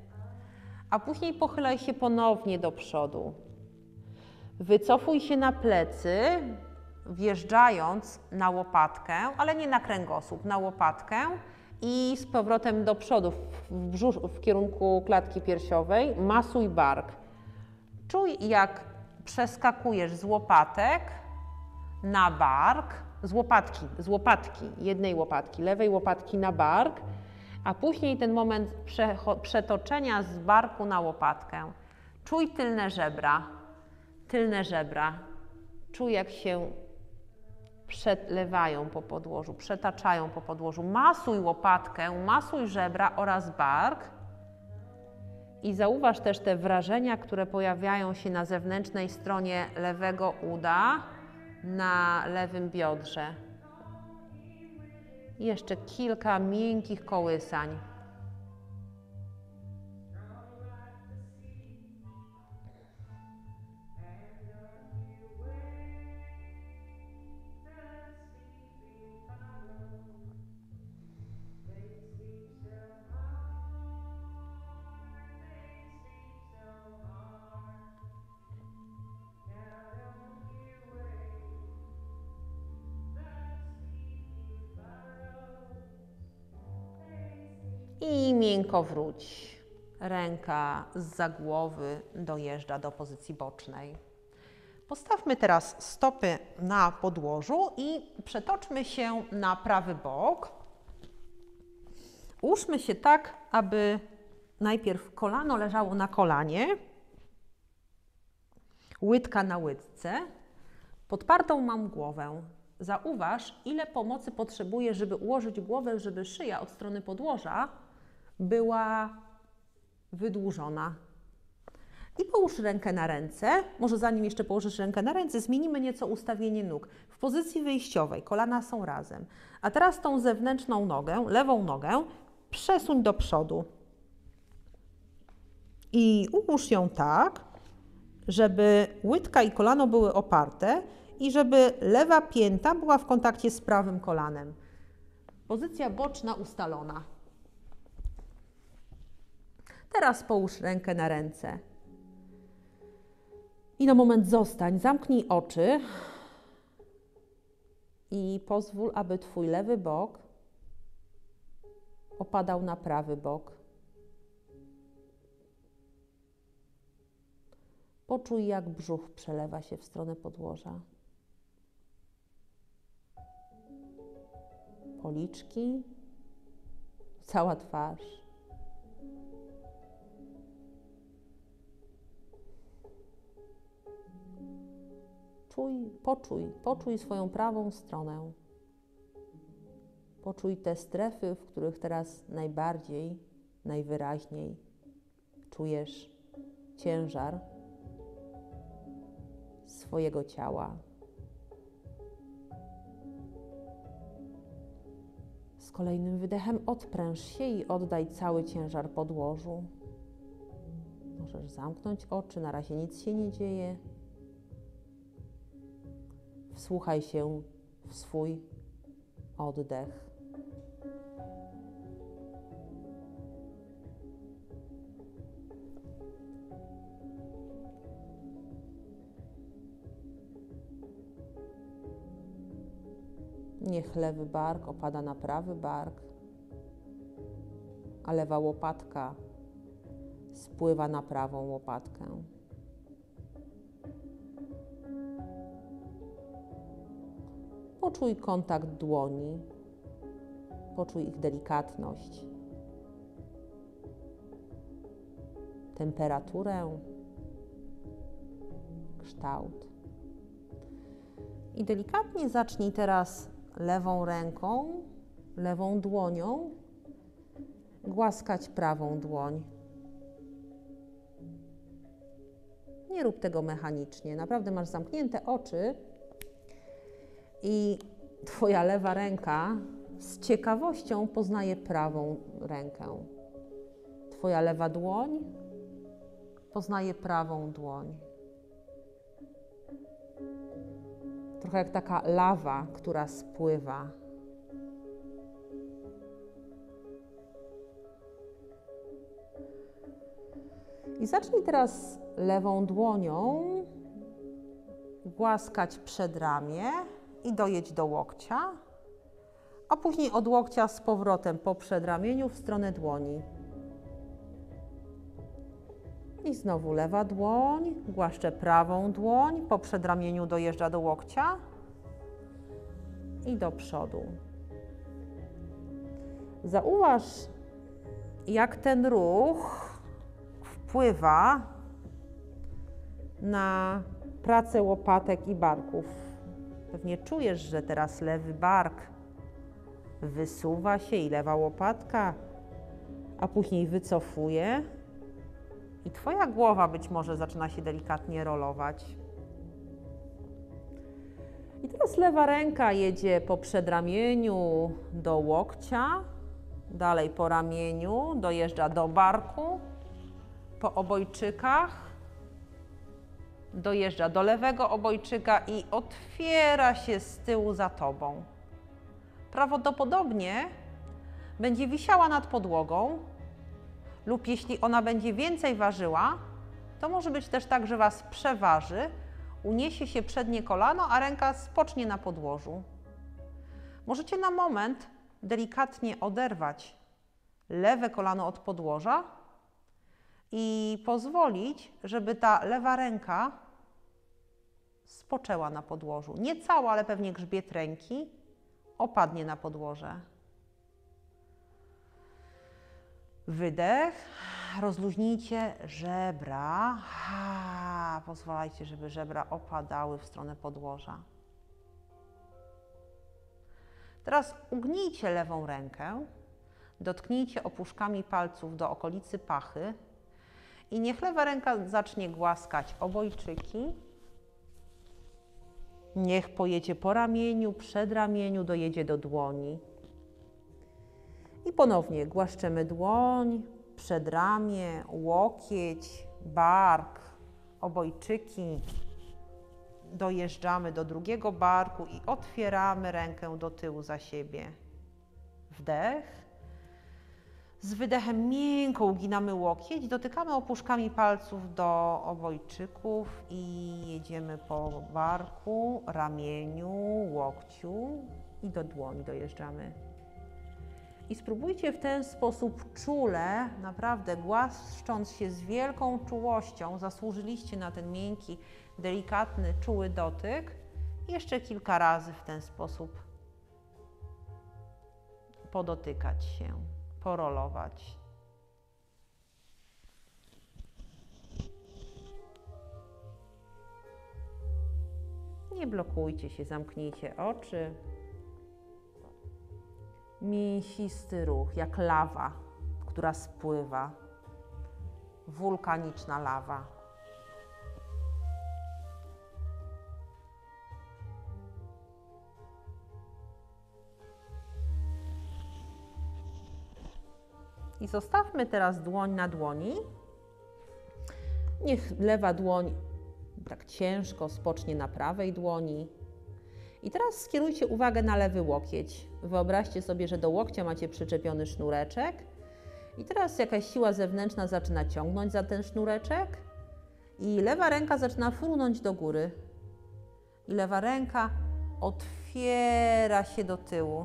a później pochylaj się ponownie do przodu. Wycofuj się na plecy, wjeżdżając na łopatkę, ale nie na kręgosłup, na łopatkę i z powrotem do przodu, w, brzusz, w kierunku klatki piersiowej, masuj bark. Czuj, jak przeskakujesz z łopatek na bark, z łopatki, z łopatki, jednej łopatki, lewej łopatki na bark, a później ten moment przetoczenia z barku na łopatkę. Czuj tylne żebra, tylne żebra. Czuj, jak się przelewają po podłożu, przetaczają po podłożu. Masuj łopatkę, masuj żebra oraz bark i zauważ też te wrażenia, które pojawiają się na zewnętrznej stronie lewego uda, na lewym biodrze. Jeszcze kilka miękkich kołysań. I miękko wróć. Ręka zza głowy dojeżdża do pozycji bocznej. Postawmy teraz stopy na podłożu i przetoczmy się na prawy bok. Ułóżmy się tak, aby najpierw kolano leżało na kolanie, łydka na łydce. Podpartą mam głowę. Zauważ, ile pomocy potrzebuję, żeby ułożyć głowę, żeby szyja od strony podłoża była wydłużona. I połóż rękę na ręce. Może zanim jeszcze położysz rękę na ręce, zmienimy nieco ustawienie nóg. W pozycji wyjściowej kolana są razem. A teraz tą zewnętrzną nogę, lewą nogę, przesuń do przodu. I ułóż ją tak, żeby łydka i kolano były oparte i żeby lewa pięta była w kontakcie z prawym kolanem. Pozycja boczna ustalona. Teraz połóż rękę na ręce. I na moment zostań, zamknij oczy i pozwól, aby Twój lewy bok opadał na prawy bok. Poczuj, jak brzuch przelewa się w stronę podłoża. Policzki, cała twarz. Czuj, poczuj, poczuj swoją prawą stronę. Poczuj te strefy, w których teraz najbardziej, najwyraźniej czujesz ciężar swojego ciała. Z kolejnym wydechem odpręż się i oddaj cały ciężar podłożu. Możesz zamknąć oczy, na razie nic się nie dzieje. Wsłuchaj się w swój oddech. Niech lewy bark opada na prawy bark, a lewa łopatka spływa na prawą łopatkę. Poczuj kontakt dłoni, poczuj ich delikatność, temperaturę, kształt. I delikatnie zacznij teraz lewą ręką, lewą dłonią głaskać prawą dłoń. Nie rób tego mechanicznie, naprawdę masz zamknięte oczy i twoja lewa ręka z ciekawością poznaje prawą rękę. Twoja lewa dłoń poznaje prawą dłoń. Trochę jak taka lawa, która spływa. I zacznij teraz lewą dłonią głaskać przedramię i dojedź do łokcia, a później od łokcia z powrotem po przedramieniu w stronę dłoni. I znowu lewa dłoń, głaszczę prawą dłoń, po przedramieniu dojeżdża do łokcia i do przodu. Zauważ, jak ten ruch wpływa na pracę łopatek i barków. Pewnie czujesz, że teraz lewy bark wysuwa się i lewa łopatka, a później wycofuje. I twoja głowa być może zaczyna się delikatnie rolować. I teraz lewa ręka jedzie po przedramieniu do łokcia, dalej po ramieniu, dojeżdża do barku, po obojczykach, dojeżdża do lewego obojczyka i otwiera się z tyłu za tobą. Prawdopodobnie będzie wisiała nad podłogą, lub jeśli ona będzie więcej ważyła, to może być też tak, że was przeważy, uniesie się przednie kolano, a ręka spocznie na podłożu. Możecie na moment delikatnie oderwać lewe kolano od podłoża i pozwolić, żeby ta lewa ręka spoczęła na podłożu. Nie cała, ale pewnie grzbiet ręki opadnie na podłoże. Wydech, rozluźnijcie żebra, ha, pozwalajcie, żeby żebra opadały w stronę podłoża. Teraz ugnijcie lewą rękę, dotknijcie opuszkami palców do okolicy pachy i niech lewa ręka zacznie głaskać obojczyki. Niech pojedzie po ramieniu, przedramieniu, dojedzie do dłoni. I ponownie głaszczemy dłoń, przedramię, łokieć, bark, obojczyki. Dojeżdżamy do drugiego barku i otwieramy rękę do tyłu za siebie. Wdech. Z wydechem miękko uginamy łokieć, dotykamy opuszkami palców do obojczyków i jedziemy po barku, ramieniu, łokciu i do dłoni dojeżdżamy. I spróbujcie w ten sposób czule, naprawdę głaszcząc się z wielką czułością, zasłużyliście na ten miękki, delikatny, czuły dotyk. Jeszcze kilka razy w ten sposób podotykać się, porolować. Nie blokujcie się, zamknijcie oczy. Mięsisty ruch, jak lawa, która spływa. Wulkaniczna lawa. I zostawmy teraz dłoń na dłoni. Niech lewa dłoń tak ciężko spocznie na prawej dłoni. I teraz skierujcie uwagę na lewy łokieć. Wyobraźcie sobie, że do łokcia macie przyczepiony sznureczek. I teraz jakaś siła zewnętrzna zaczyna ciągnąć za ten sznureczek. I lewa ręka zaczyna frunąć do góry. I lewa ręka otwiera się do tyłu.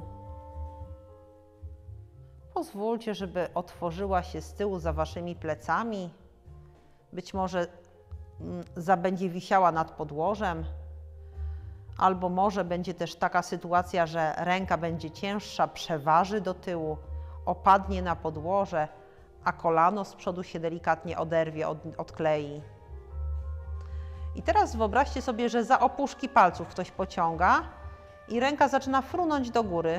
Pozwólcie, żeby otworzyła się z tyłu za waszymi plecami. Być może za będzie wisiała nad podłożem. Albo może będzie też taka sytuacja, że ręka będzie cięższa, przeważy do tyłu, opadnie na podłoże, a kolano z przodu się delikatnie oderwie, od, odklei. I teraz wyobraźcie sobie, że za opuszki palców ktoś pociąga i ręka zaczyna frunąć do góry.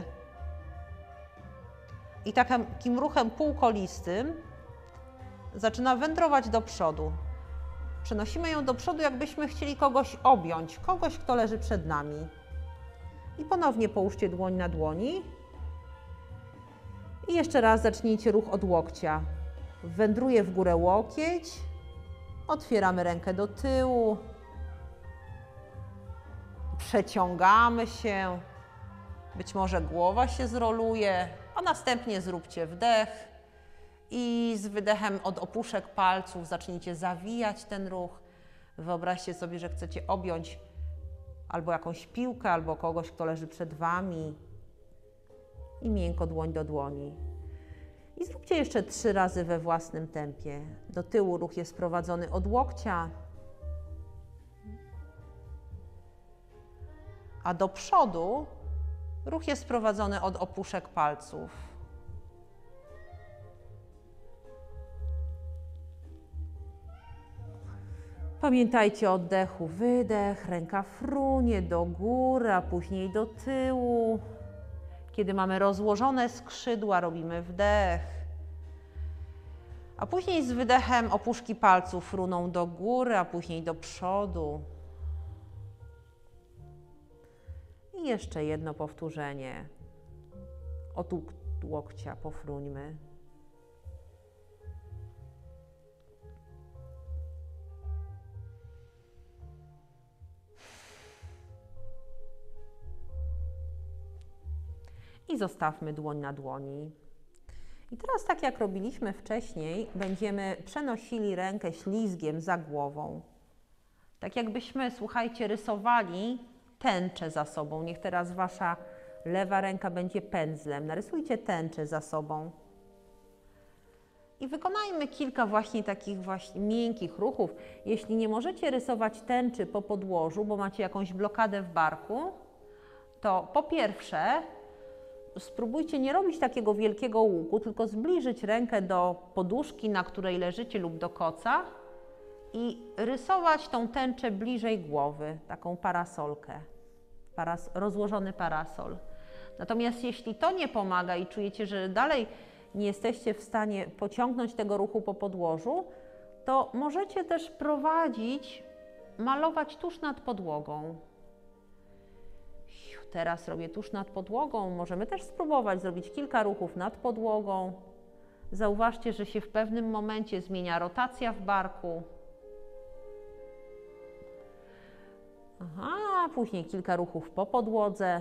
I takim ruchem półkolistym zaczyna wędrować do przodu. Przenosimy ją do przodu, jakbyśmy chcieli kogoś objąć, kogoś, kto leży przed nami. I ponownie połóżcie dłoń na dłoni. I jeszcze raz zacznijcie ruch od łokcia. Wędruje w górę łokieć. Otwieramy rękę do tyłu. Przeciągamy się. Być może głowa się zroluje, a następnie zróbcie wdech. I z wydechem od opuszek palców zacznijcie zawijać ten ruch. Wyobraźcie sobie, że chcecie objąć albo jakąś piłkę, albo kogoś, kto leży przed wami. I miękko dłoń do dłoni. I zróbcie jeszcze trzy razy we własnym tempie. Do tyłu ruch jest prowadzony od łokcia, a do przodu ruch jest prowadzony od opuszek palców. Pamiętajcie o oddechu, wydech, ręka frunie do góry, a później do tyłu. Kiedy mamy rozłożone skrzydła, robimy wdech. A później z wydechem opuszki palców fruną do góry, a później do przodu. I jeszcze jedno powtórzenie. Od łokcia pofruńmy. I zostawmy dłoń na dłoni. I teraz, tak jak robiliśmy wcześniej, będziemy przenosili rękę ślizgiem za głową. Tak jakbyśmy, słuchajcie, rysowali tęczę za sobą. Niech teraz wasza lewa ręka będzie pędzlem. Narysujcie tęczę za sobą. I wykonajmy kilka właśnie takich właśnie miękkich ruchów. Jeśli nie możecie rysować tęczy po podłożu, bo macie jakąś blokadę w barku, to po pierwsze spróbujcie nie robić takiego wielkiego łuku, tylko zbliżyć rękę do poduszki, na której leżycie, lub do koca i rysować tą tęczę bliżej głowy, taką parasolkę, paras rozłożony parasol. Natomiast jeśli to nie pomaga i czujecie, że dalej nie jesteście w stanie pociągnąć tego ruchu po podłożu, to możecie też prowadzić, malować tuż nad podłogą. Teraz robię tuż nad podłogą. Możemy też spróbować zrobić kilka ruchów nad podłogą. Zauważcie, że się w pewnym momencie zmienia rotacja w barku. Aha, później kilka ruchów po podłodze.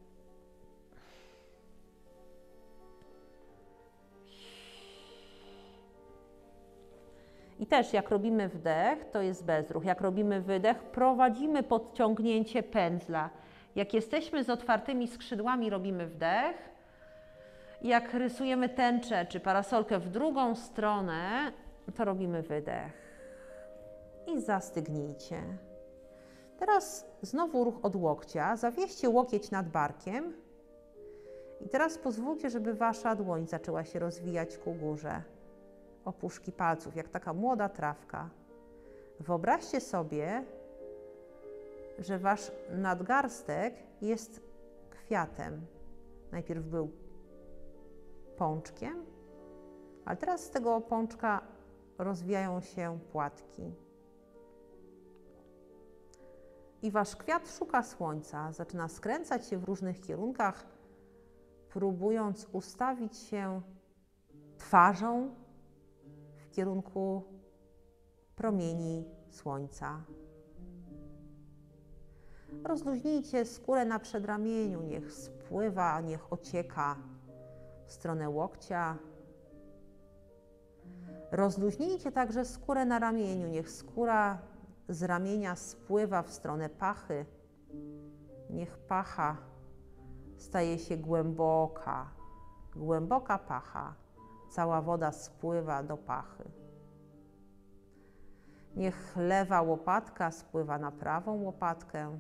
I też jak robimy wdech, to jest bezruch. Jak robimy wydech, prowadzimy podciągnięcie pędzla. Jak jesteśmy z otwartymi skrzydłami, robimy wdech. Jak rysujemy tęczę czy parasolkę w drugą stronę, to robimy wydech. I zastygnijcie. Teraz znowu ruch od łokcia. Zawieźcie łokieć nad barkiem. I teraz pozwólcie, żeby wasza dłoń zaczęła się rozwijać ku górze. Opuszki palców, jak taka młoda trawka. Wyobraźcie sobie, że wasz nadgarstek jest kwiatem. Najpierw był pączkiem, ale teraz z tego pączka rozwijają się płatki. I wasz kwiat szuka słońca, zaczyna skręcać się w różnych kierunkach, próbując ustawić się twarzą w kierunku promieni słońca. Rozluźnijcie skórę na przedramieniu, niech spływa, niech ocieka w stronę łokcia. Rozluźnijcie także skórę na ramieniu, niech skóra z ramienia spływa w stronę pachy. Niech pacha staje się głęboka, głęboka pacha. Cała woda spływa do pachy. Niech lewa łopatka spływa na prawą łopatkę.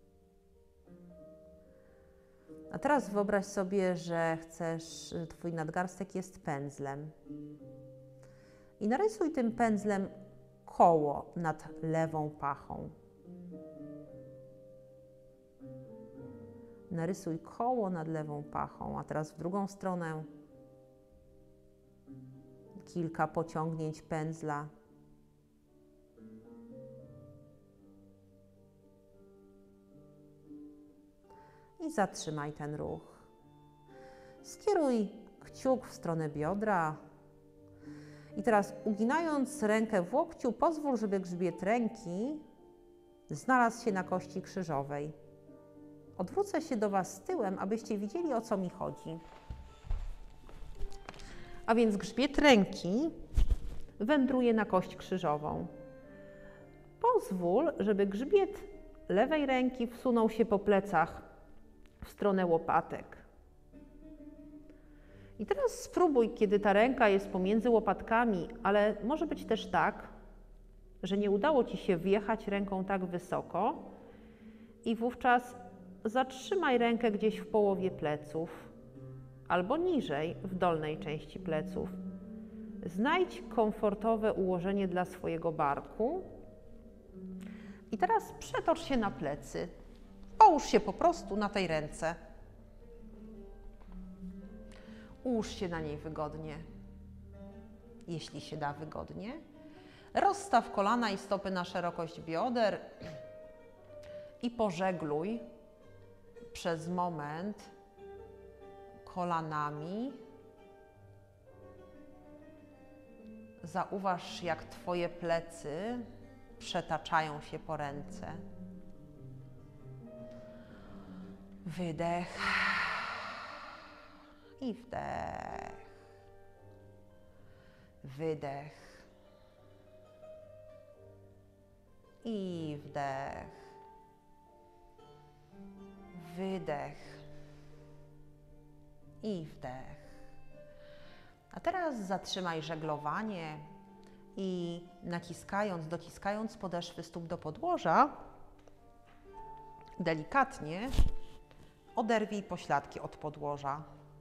A teraz wyobraź sobie, że chcesz, że twój nadgarstek jest pędzlem. I narysuj tym pędzlem koło nad lewą pachą. Narysuj koło nad lewą pachą, a teraz w drugą stronę. Kilka pociągnięć pędzla. I zatrzymaj ten ruch. Skieruj kciuk w stronę biodra. I teraz uginając rękę w łokciu, pozwól, żeby grzbiet ręki znalazł się na kości krzyżowej. Odwrócę się do Was tyłem, abyście widzieli, o co mi chodzi. A więc grzbiet ręki wędruje na kość krzyżową. Pozwól, żeby grzbiet lewej ręki wsunął się po plecach w stronę łopatek. I teraz spróbuj, kiedy ta ręka jest pomiędzy łopatkami, ale może być też tak, że nie udało Ci się wjechać ręką tak wysoko i wówczas zatrzymaj rękę gdzieś w połowie pleców albo niżej w dolnej części pleców. Znajdź komfortowe ułożenie dla swojego barku i teraz przetocz się na plecy. Połóż się po prostu na tej ręce. Ułóż się na niej wygodnie, jeśli się da wygodnie. Rozstaw kolana i stopy na szerokość bioder i pożegluj przez moment kolanami. Zauważ, jak Twoje plecy przetaczają się po ręce. Wydech i wdech. Wydech i wdech. Wydech i wdech. A teraz zatrzymaj żeglowanie i naciskając, dociskając podeszwy stóp do podłoża, delikatnie oderwij pośladki od podłoża.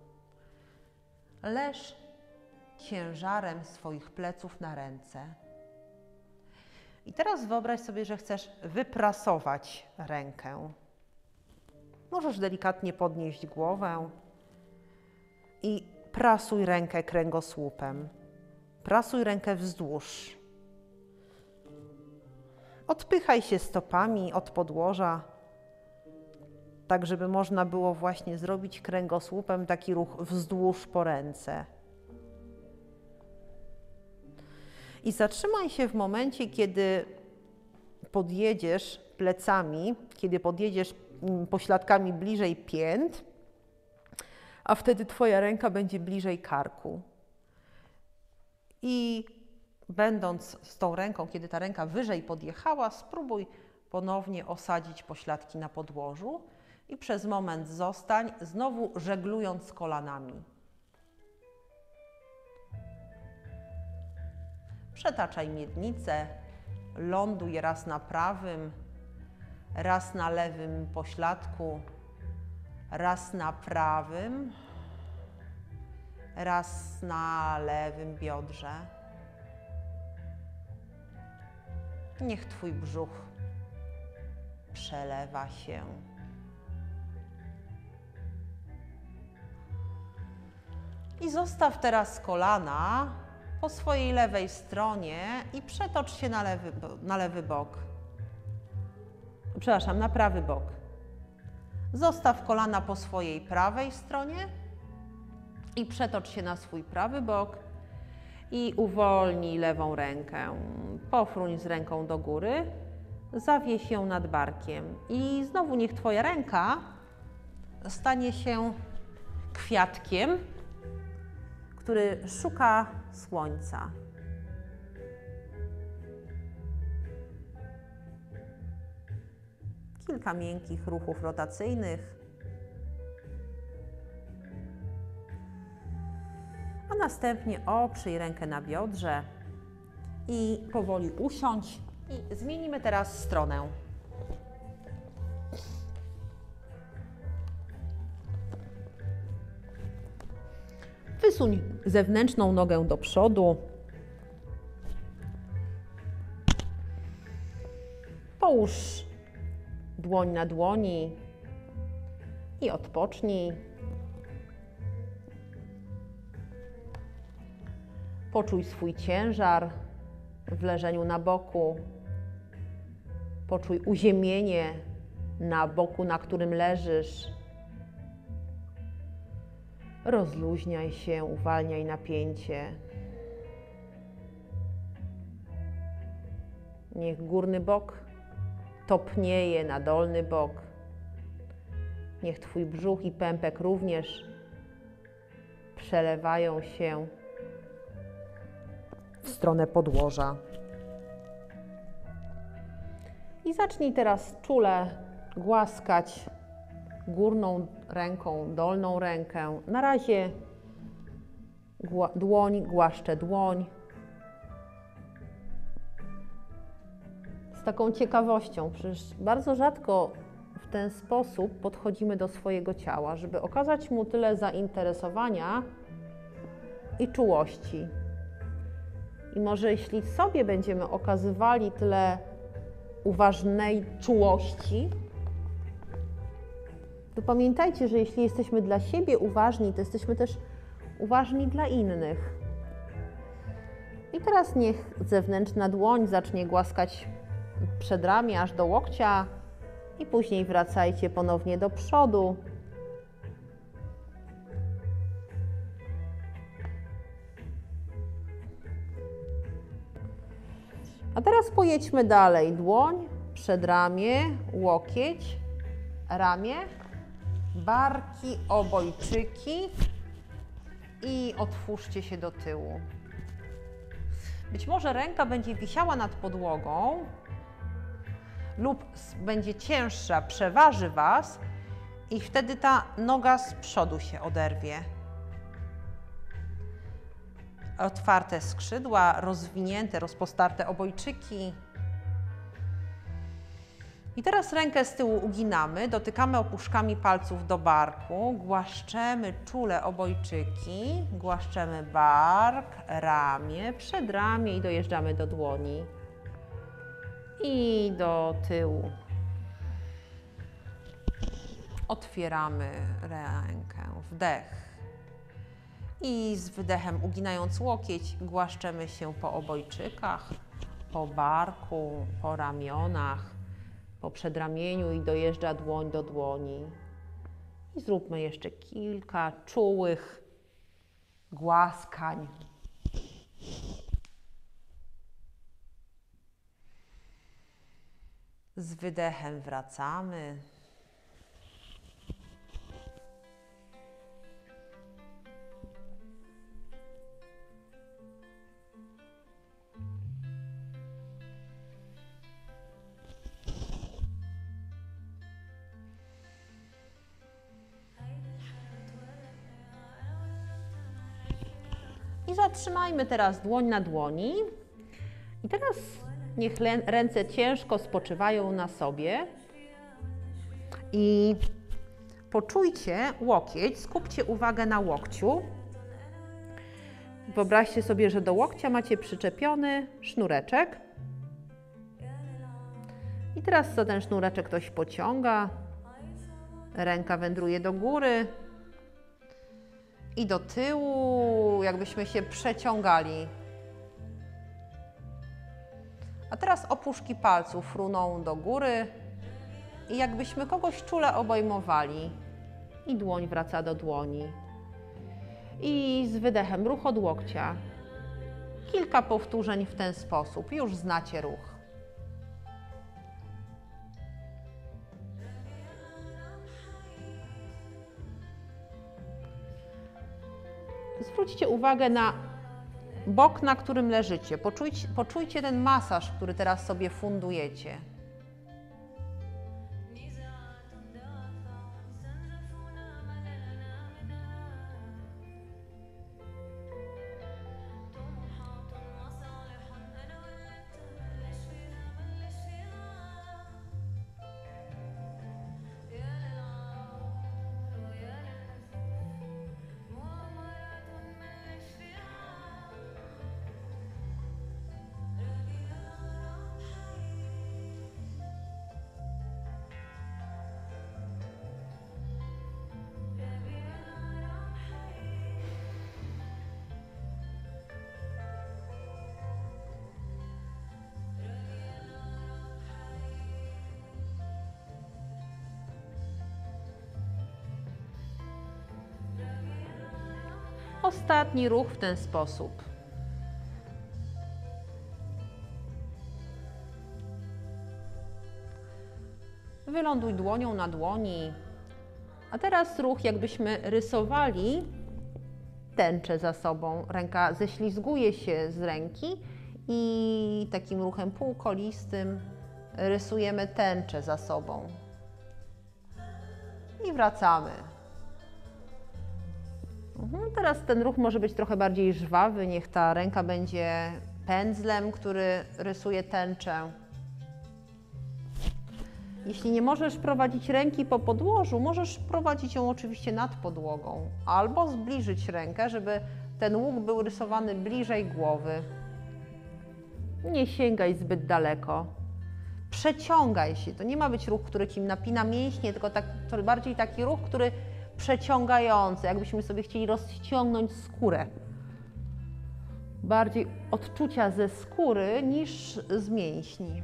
Leż ciężarem swoich pleców na ręce. I teraz wyobraź sobie, że chcesz wyprasować rękę. Możesz delikatnie podnieść głowę i prasuj rękę kręgosłupem. Prasuj rękę wzdłuż. Odpychaj się stopami od podłoża, tak żeby można było właśnie zrobić kręgosłupem taki ruch wzdłuż po ręce. I zatrzymaj się w momencie, kiedy podjedziesz plecami, kiedy podjedziesz pośladkami bliżej pięt, a wtedy Twoja ręka będzie bliżej karku. I będąc z tą ręką, kiedy ta ręka wyżej podjechała, spróbuj ponownie osadzić pośladki na podłożu i przez moment zostań, znowu żeglując kolanami. Przetaczaj miednicę, ląduj raz na prawym, raz na lewym pośladku, raz na prawym, raz na lewym biodrze. Niech Twój brzuch przelewa się. I zostaw teraz kolana po swojej lewej stronie i przetocz się na lewy, na lewy bok. Przepraszam, na prawy bok. Zostaw kolana po swojej prawej stronie I przetocz się na swój prawy bok i uwolnij lewą rękę. Pofruń z ręką do góry, zawieś ją nad barkiem i znowu niech Twoja ręka stanie się kwiatkiem, który szuka słońca. Kilka miękkich ruchów rotacyjnych. A następnie oprzyj rękę na biodrze i powoli usiądź. I zmienimy teraz stronę. Wysuń zewnętrzną nogę do przodu. Połóż dłoń na dłoni i odpocznij. Poczuj swój ciężar w leżeniu na boku. Poczuj uziemienie na boku, na którym leżysz. Rozluźniaj się, uwalniaj napięcie. Niech górny bok topnieje na dolny bok. Niech Twój brzuch i pępek również przelewają się w stronę podłoża. I zacznij teraz czule głaskać górną ręką, dolną rękę. Na razie dłoń, głaszczę dłoń. Z taką ciekawością, przecież bardzo rzadko w ten sposób podchodzimy do swojego ciała, żeby okazać mu tyle zainteresowania i czułości. I może jeśli sobie będziemy okazywali tyle uważnej czułości, to pamiętajcie, że jeśli jesteśmy dla siebie uważni, to jesteśmy też uważni dla innych. I teraz niech zewnętrzna dłoń zacznie głaskać przedramię aż do łokcia i później wracajcie ponownie do przodu. A teraz pojedźmy dalej. Dłoń, przedramię, łokieć, ramię, barki, obojczyki i otwórzcie się do tyłu. Być może ręka będzie wisiała nad podłogą lub będzie cięższa, przeważy Was i wtedy ta noga z przodu się oderwie. Otwarte skrzydła, rozwinięte, rozpostarte obojczyki. I teraz rękę z tyłu uginamy, dotykamy opuszkami palców do barku, głaszczemy czule obojczyki, głaszczemy bark, ramię, przedramię i dojeżdżamy do dłoni i do tyłu. Otwieramy rękę, wdech. I z wydechem, uginając łokieć, głaszczemy się po obojczykach, po barku, po ramionach, po przedramieniu i dojeżdża dłoń do dłoni. I zróbmy jeszcze kilka czułych głaskań. Z wydechem wracamy. I zatrzymajmy teraz dłoń na dłoni. I teraz niech ręce ciężko spoczywają na sobie. I poczujcie łokieć, skupcie uwagę na łokciu. Wyobraźcie sobie, że do łokcia macie przyczepiony sznureczek. I teraz za ten sznureczek ktoś pociąga. Ręka wędruje do góry. I do tyłu, jakbyśmy się przeciągali. A teraz opuszki palców runą do góry i jakbyśmy kogoś czule obejmowali. I dłoń wraca do dłoni. I z wydechem ruch od łokcia. Kilka powtórzeń w ten sposób. Już znacie ruch. Zwróćcie uwagę na bok, na którym leżycie. Poczujcie, poczujcie ten masaż, który teraz sobie fundujecie. Ostatni ruch w ten sposób. Wyląduj dłonią na dłoni. A teraz ruch, jakbyśmy rysowali tęczę za sobą. Ręka ześlizguje się z ręki i takim ruchem półkolistym rysujemy tęczę za sobą. I wracamy. Mhm, teraz ten ruch może być trochę bardziej żwawy. Niech ta ręka będzie pędzlem, który rysuje tęczę. Jeśli nie możesz prowadzić ręki po podłożu, możesz prowadzić ją oczywiście nad podłogą albo zbliżyć rękę, żeby ten łuk był rysowany bliżej głowy. Nie sięgaj zbyt daleko. Przeciągaj się. To nie ma być ruch, który kim napina mięśnie, tylko tak, to bardziej taki ruch, który przeciągający, jakbyśmy sobie chcieli rozciągnąć skórę. Bardziej odczucia ze skóry niż z mięśni.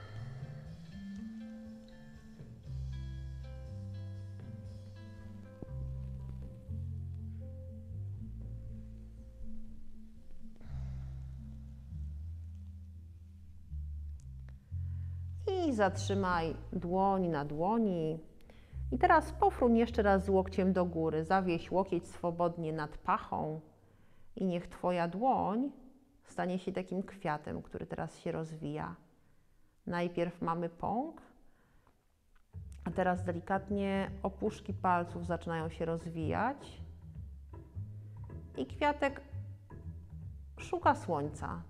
I zatrzymaj dłoń na dłoni. I teraz pofruń jeszcze raz z łokciem do góry. Zawieś łokieć swobodnie nad pachą i niech Twoja dłoń stanie się takim kwiatem, który teraz się rozwija. Najpierw mamy pąk, a teraz delikatnie opuszki palców zaczynają się rozwijać i kwiatek szuka słońca.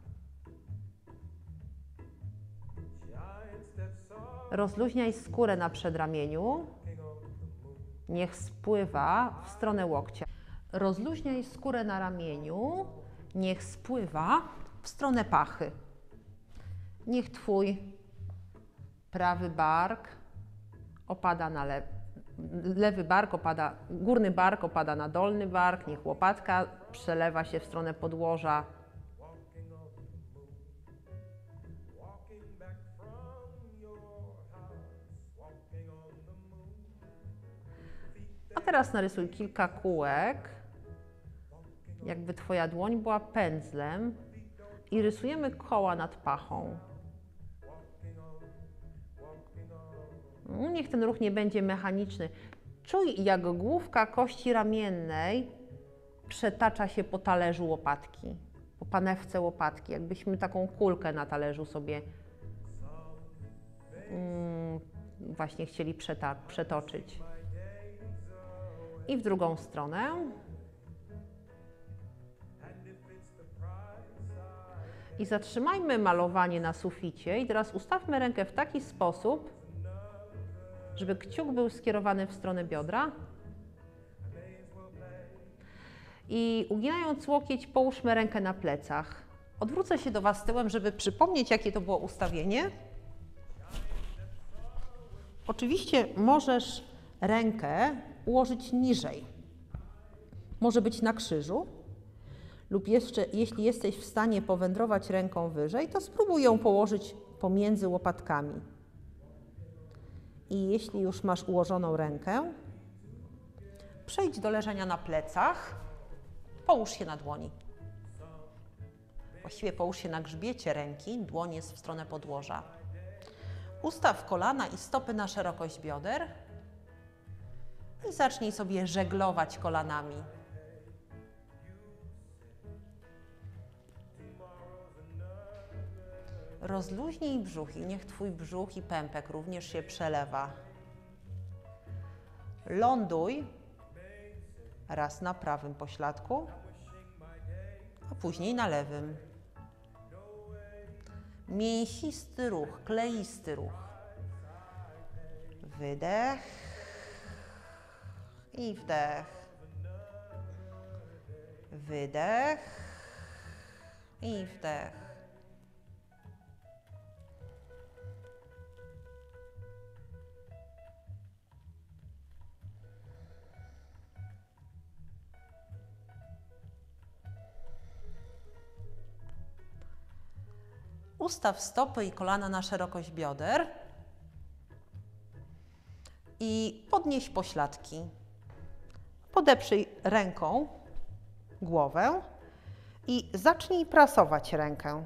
Rozluźniaj skórę na przedramieniu. Niech spływa w stronę łokcia. Rozluźniaj skórę na ramieniu. Niech spływa w stronę pachy. Niech Twój prawy bark opada na lewy. Lewy bark opada, górny bark opada na dolny bark. Niech łopatka przelewa się w stronę podłoża. A teraz narysuj kilka kółek, jakby Twoja dłoń była pędzlem i rysujemy koła nad pachą. Niech ten ruch nie będzie mechaniczny. Czuj, jak główka kości ramiennej przetacza się po talerzu łopatki, po panewce łopatki, jakbyśmy taką kulkę na talerzu sobie mm, właśnie chcieli przetoczyć. I w drugą stronę. I zatrzymajmy malowanie na suficie i teraz ustawmy rękę w taki sposób, żeby kciuk był skierowany w stronę biodra. I uginając łokieć, połóżmy rękę na plecach. Odwrócę się do Was tyłem, żeby przypomnieć, jakie to było ustawienie. Oczywiście możesz rękę ułożyć niżej. Może być na krzyżu lub jeszcze, jeśli jesteś w stanie powędrować ręką wyżej, to spróbuj ją położyć pomiędzy łopatkami. I jeśli już masz ułożoną rękę, przejdź do leżenia na plecach Połóż się na dłoni. Właściwie połóż się na grzbiecie ręki, dłoń jest w stronę podłoża. Ustaw kolana i stopy na szerokość bioder i zacznij sobie żeglować kolanami. Rozluźnij brzuch i niech Twój brzuch i pępek również się przelewa. Ląduj raz na prawym pośladku, a później na lewym. Mięsisty ruch, kleisty ruch. Wydech i wdech. Wydech i wdech. Ustaw stopy i kolana na szerokość bioder i podnieś pośladki. Podeprzyj ręką głowę i zacznij prasować rękę.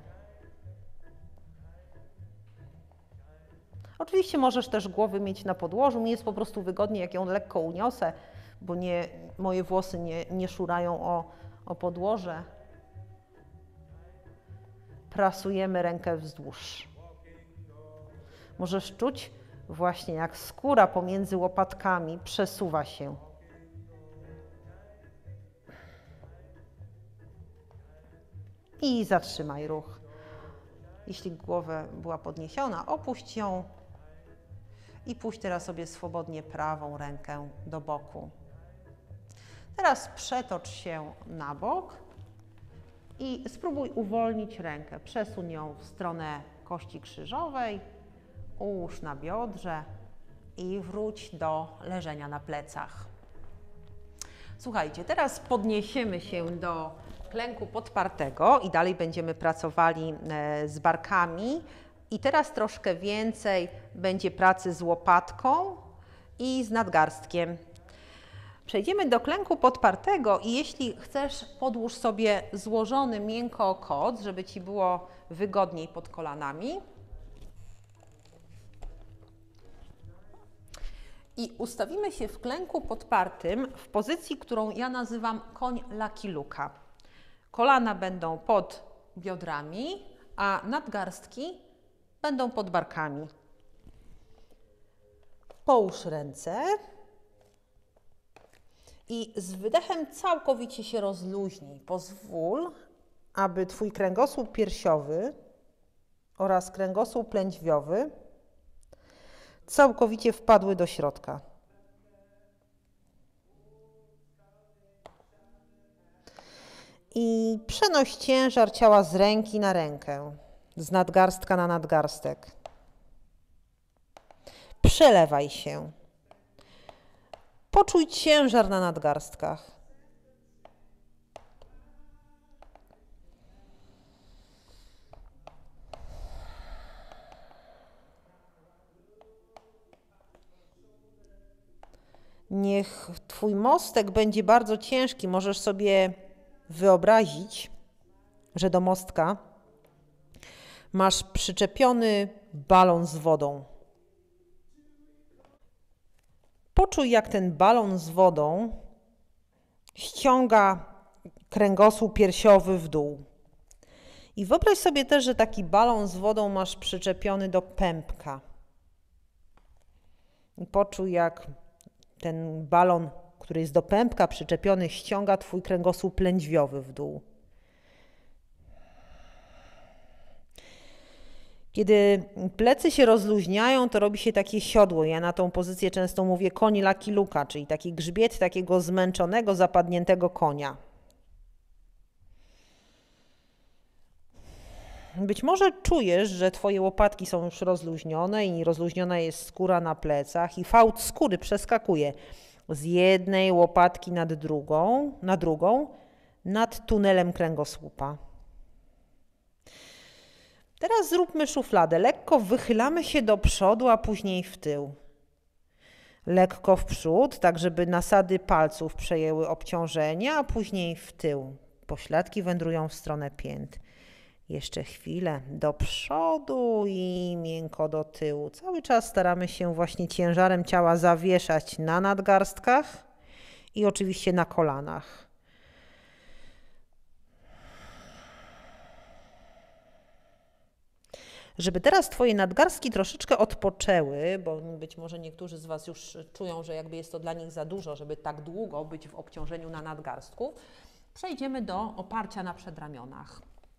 Oczywiście możesz też głowy mieć na podłożu. Mi jest po prostu wygodniej, jak ją lekko uniosę, bo nie, moje włosy nie, nie szurają o, o podłoże. Prasujemy rękę wzdłuż. Możesz czuć właśnie, jak skóra pomiędzy łopatkami przesuwa się. I zatrzymaj ruch. Jeśli głowa była podniesiona, opuść ją i puść teraz sobie swobodnie prawą rękę do boku. Teraz przetocz się na bok i spróbuj uwolnić rękę. Przesuń ją w stronę kości krzyżowej, ułóż na biodrze i wróć do leżenia na plecach. Słuchajcie, teraz podniesiemy się do klęku podpartego i dalej będziemy pracowali z barkami. I teraz troszkę więcej będzie pracy z łopatką i z nadgarstkiem. Przejdziemy do klęku podpartego i jeśli chcesz, podłóż sobie złożony miękko koc, żeby Ci było wygodniej pod kolanami. I ustawimy się w klęku podpartym w pozycji, którą ja nazywam koń Lucky Luke'a. Kolana będą pod biodrami, a nadgarstki będą pod barkami. Połóż ręce i z wydechem całkowicie się rozluźnij. Pozwól, aby Twój kręgosłup piersiowy oraz kręgosłup lędźwiowy całkowicie wpadły do środka. I przenoś ciężar ciała z ręki na rękę, z nadgarstka na nadgarstek. Przelewaj się. Poczuj ciężar na nadgarstkach. Niech Twój mostek będzie bardzo ciężki. Możesz sobie wyobrazić, że do mostka masz przyczepiony balon z wodą. Poczuj, jak ten balon z wodą ściąga kręgosłup piersiowy w dół. I wyobraź sobie też, że taki balon z wodą masz przyczepiony do pępka. I poczuj, jak ten balon, który jest do pępka przyczepiony, ściąga Twój kręgosłup lędźwiowy w dół. Kiedy plecy się rozluźniają, to robi się takie siodło. Ja na tą pozycję często mówię koń Lucky Luke'a, czyli taki grzbiet takiego zmęczonego, zapadniętego konia. Być może czujesz, że Twoje łopatki są już rozluźnione i rozluźniona jest skóra na plecach i fałd skóry przeskakuje z jednej łopatki nad drugą, na drugą, nad tunelem kręgosłupa. Teraz zróbmy szufladę. Lekko wychylamy się do przodu, a później w tył. lekko w przód, tak żeby nasady palców przejęły obciążenie, a później w tył. Pośladki wędrują w stronę pięt. Jeszcze chwilę do przodu i miękko do tyłu. Cały czas staramy się właśnie ciężarem ciała zawieszać na nadgarstkach i oczywiście na kolanach. Żeby teraz Twoje nadgarstki troszeczkę odpoczęły, bo być może niektórzy z Was już czują, że jakby jest to dla nich za dużo, żeby tak długo być w obciążeniu na nadgarstku, przejdziemy do oparcia na przedramionach.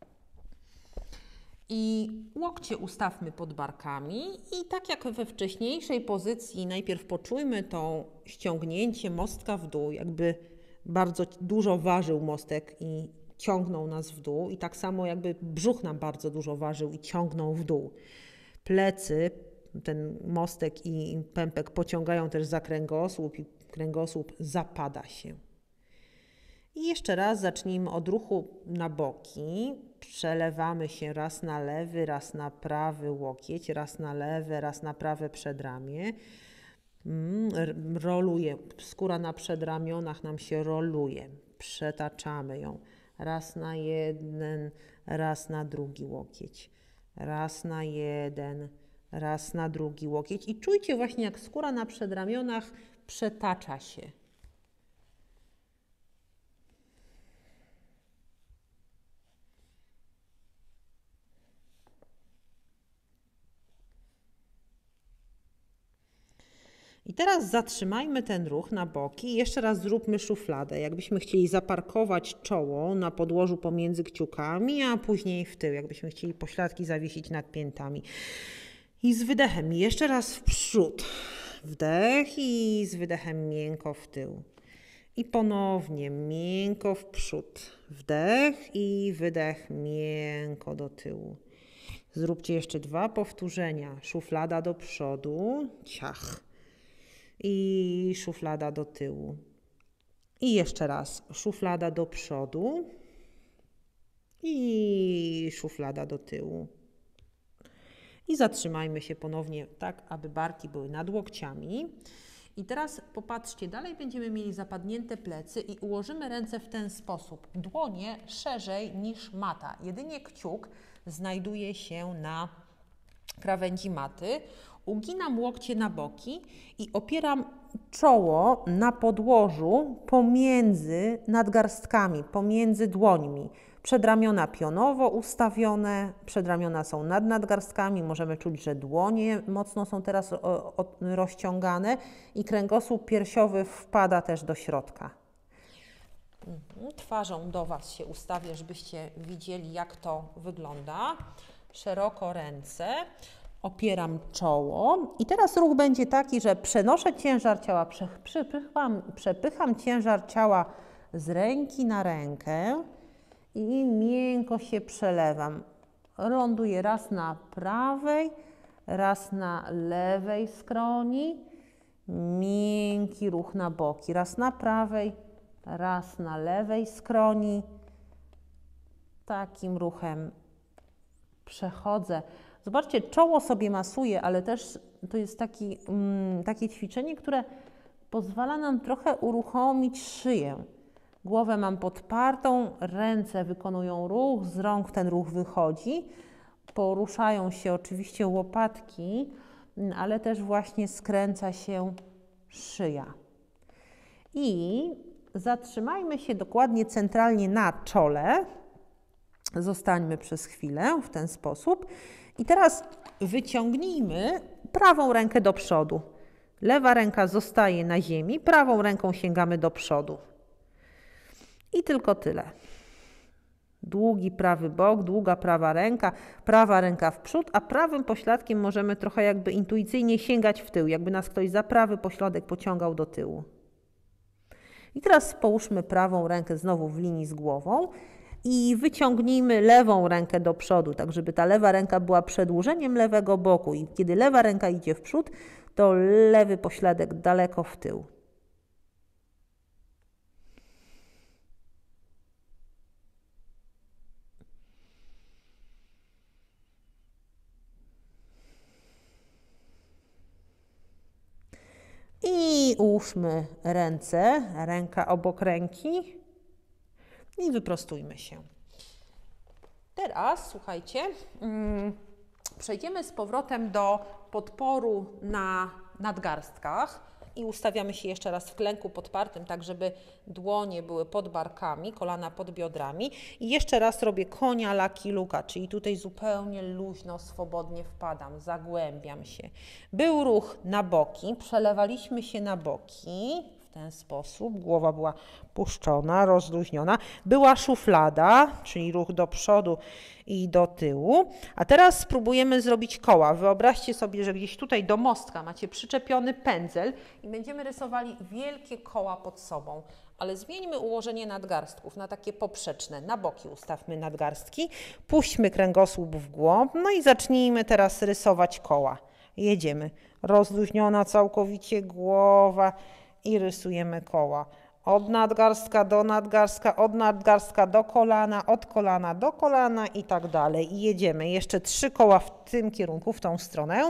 I łokcie ustawmy pod barkami i tak jak we wcześniejszej pozycji, najpierw poczujmy to ściągnięcie mostka w dół, jakby bardzo dużo ważył mostek i ciągnął nas w dół i tak samo jakby brzuch nam bardzo dużo ważył i ciągnął w dół. Plecy, ten mostek i pępek pociągają też za kręgosłup i kręgosłup zapada się. I jeszcze raz zacznijmy od ruchu na boki. Przelewamy się raz na lewy, raz na prawy łokieć, raz na lewe, raz na prawe przedramię. Roluje, skóra na przedramionach nam się roluje. Przetaczamy ją. Raz na jeden, raz na drugi łokieć. Raz na jeden, raz na drugi łokieć. I czujcie właśnie, jak skóra na przedramionach przetacza się. I teraz zatrzymajmy ten ruch na boki i jeszcze raz zróbmy szufladę. Jakbyśmy chcieli zaparkować czoło na podłożu pomiędzy kciukami, a później w tył. Jakbyśmy chcieli pośladki zawiesić nad piętami. I z wydechem jeszcze raz w przód. Wdech i z wydechem miękko w tył. I ponownie miękko w przód. Wdech i wydech miękko do tyłu. Zróbcie jeszcze dwa powtórzenia. Szuflada do przodu. Ciach. I szuflada do tyłu. I jeszcze raz szuflada do przodu i szuflada do tyłu. I zatrzymajmy się ponownie tak, aby barki były nad łokciami. I teraz popatrzcie, dalej będziemy mieli zapadnięte plecy i ułożymy ręce w ten sposób. Dłonie szerzej niż mata. Jedynie kciuk znajduje się na krawędzi maty. Uginam łokcie na boki i opieram czoło na podłożu pomiędzy nadgarstkami, pomiędzy dłońmi. Przedramiona pionowo ustawione, przedramiona są nad nadgarstkami. Możemy czuć, że dłonie mocno są teraz o, o, rozciągane i kręgosłup piersiowy wpada też do środka. Twarzą do Was się ustawię, żebyście widzieli, jak to wygląda. Szeroko ręce. Opieram czoło i teraz ruch będzie taki, że przenoszę ciężar ciała, przepycham, przepycham ciężar ciała z ręki na rękę i miękko się przelewam. Ląduję raz na prawej, raz na lewej skroni. Miękki ruch na boki. Raz na prawej, raz na lewej skroni. Takim ruchem przechodzę. Zobaczcie, czoło sobie masuję, ale też to jest taki, um, takie ćwiczenie, które pozwala nam trochę uruchomić szyję. Głowę mam podpartą, ręce wykonują ruch, z rąk ten ruch wychodzi. Poruszają się oczywiście łopatki, ale też właśnie skręca się szyja. I zatrzymajmy się dokładnie centralnie na czole. Zostańmy przez chwilę w ten sposób. I teraz wyciągnijmy prawą rękę do przodu. Lewa ręka zostaje na ziemi, prawą ręką sięgamy do przodu. I tylko tyle. Długi prawy bok, długa prawa ręka, prawa ręka w przód, a prawym pośladkiem możemy trochę jakby intuicyjnie sięgać w tył, jakby nas ktoś za prawy pośladek pociągał do tyłu. I teraz połóżmy prawą rękę znowu w linii z głową i wyciągnijmy lewą rękę do przodu, tak żeby ta lewa ręka była przedłużeniem lewego boku i kiedy lewa ręka idzie w przód, to lewy pośladek daleko w tył. I ułóżmy ręce, ręka obok ręki i wyprostujmy się. Teraz, słuchajcie, hmm, przejdziemy z powrotem do podporu na nadgarstkach i ustawiamy się jeszcze raz w klęku podpartym, tak żeby dłonie były pod barkami, kolana pod biodrami. I jeszcze raz robię konia Lucky Luke'a, czyli tutaj zupełnie luźno, swobodnie wpadam, zagłębiam się. Był ruch na boki, przelewaliśmy się na boki w ten sposób, głowa była puszczona, rozluźniona. Była szuflada, czyli ruch do przodu i do tyłu. A teraz spróbujemy zrobić koła. Wyobraźcie sobie, że gdzieś tutaj do mostka macie przyczepiony pędzel i będziemy rysowali wielkie koła pod sobą. Ale zmieńmy ułożenie nadgarstków na takie poprzeczne. Na boki ustawmy nadgarstki, puśćmy kręgosłup w głąb, no i zacznijmy teraz rysować koła. Jedziemy. Rozluźniona całkowicie głowa i rysujemy koła. Od nadgarstka do nadgarstka, od nadgarstka do kolana, od kolana do kolana i tak dalej. I jedziemy. Jeszcze trzy koła w tym kierunku, w tą stronę.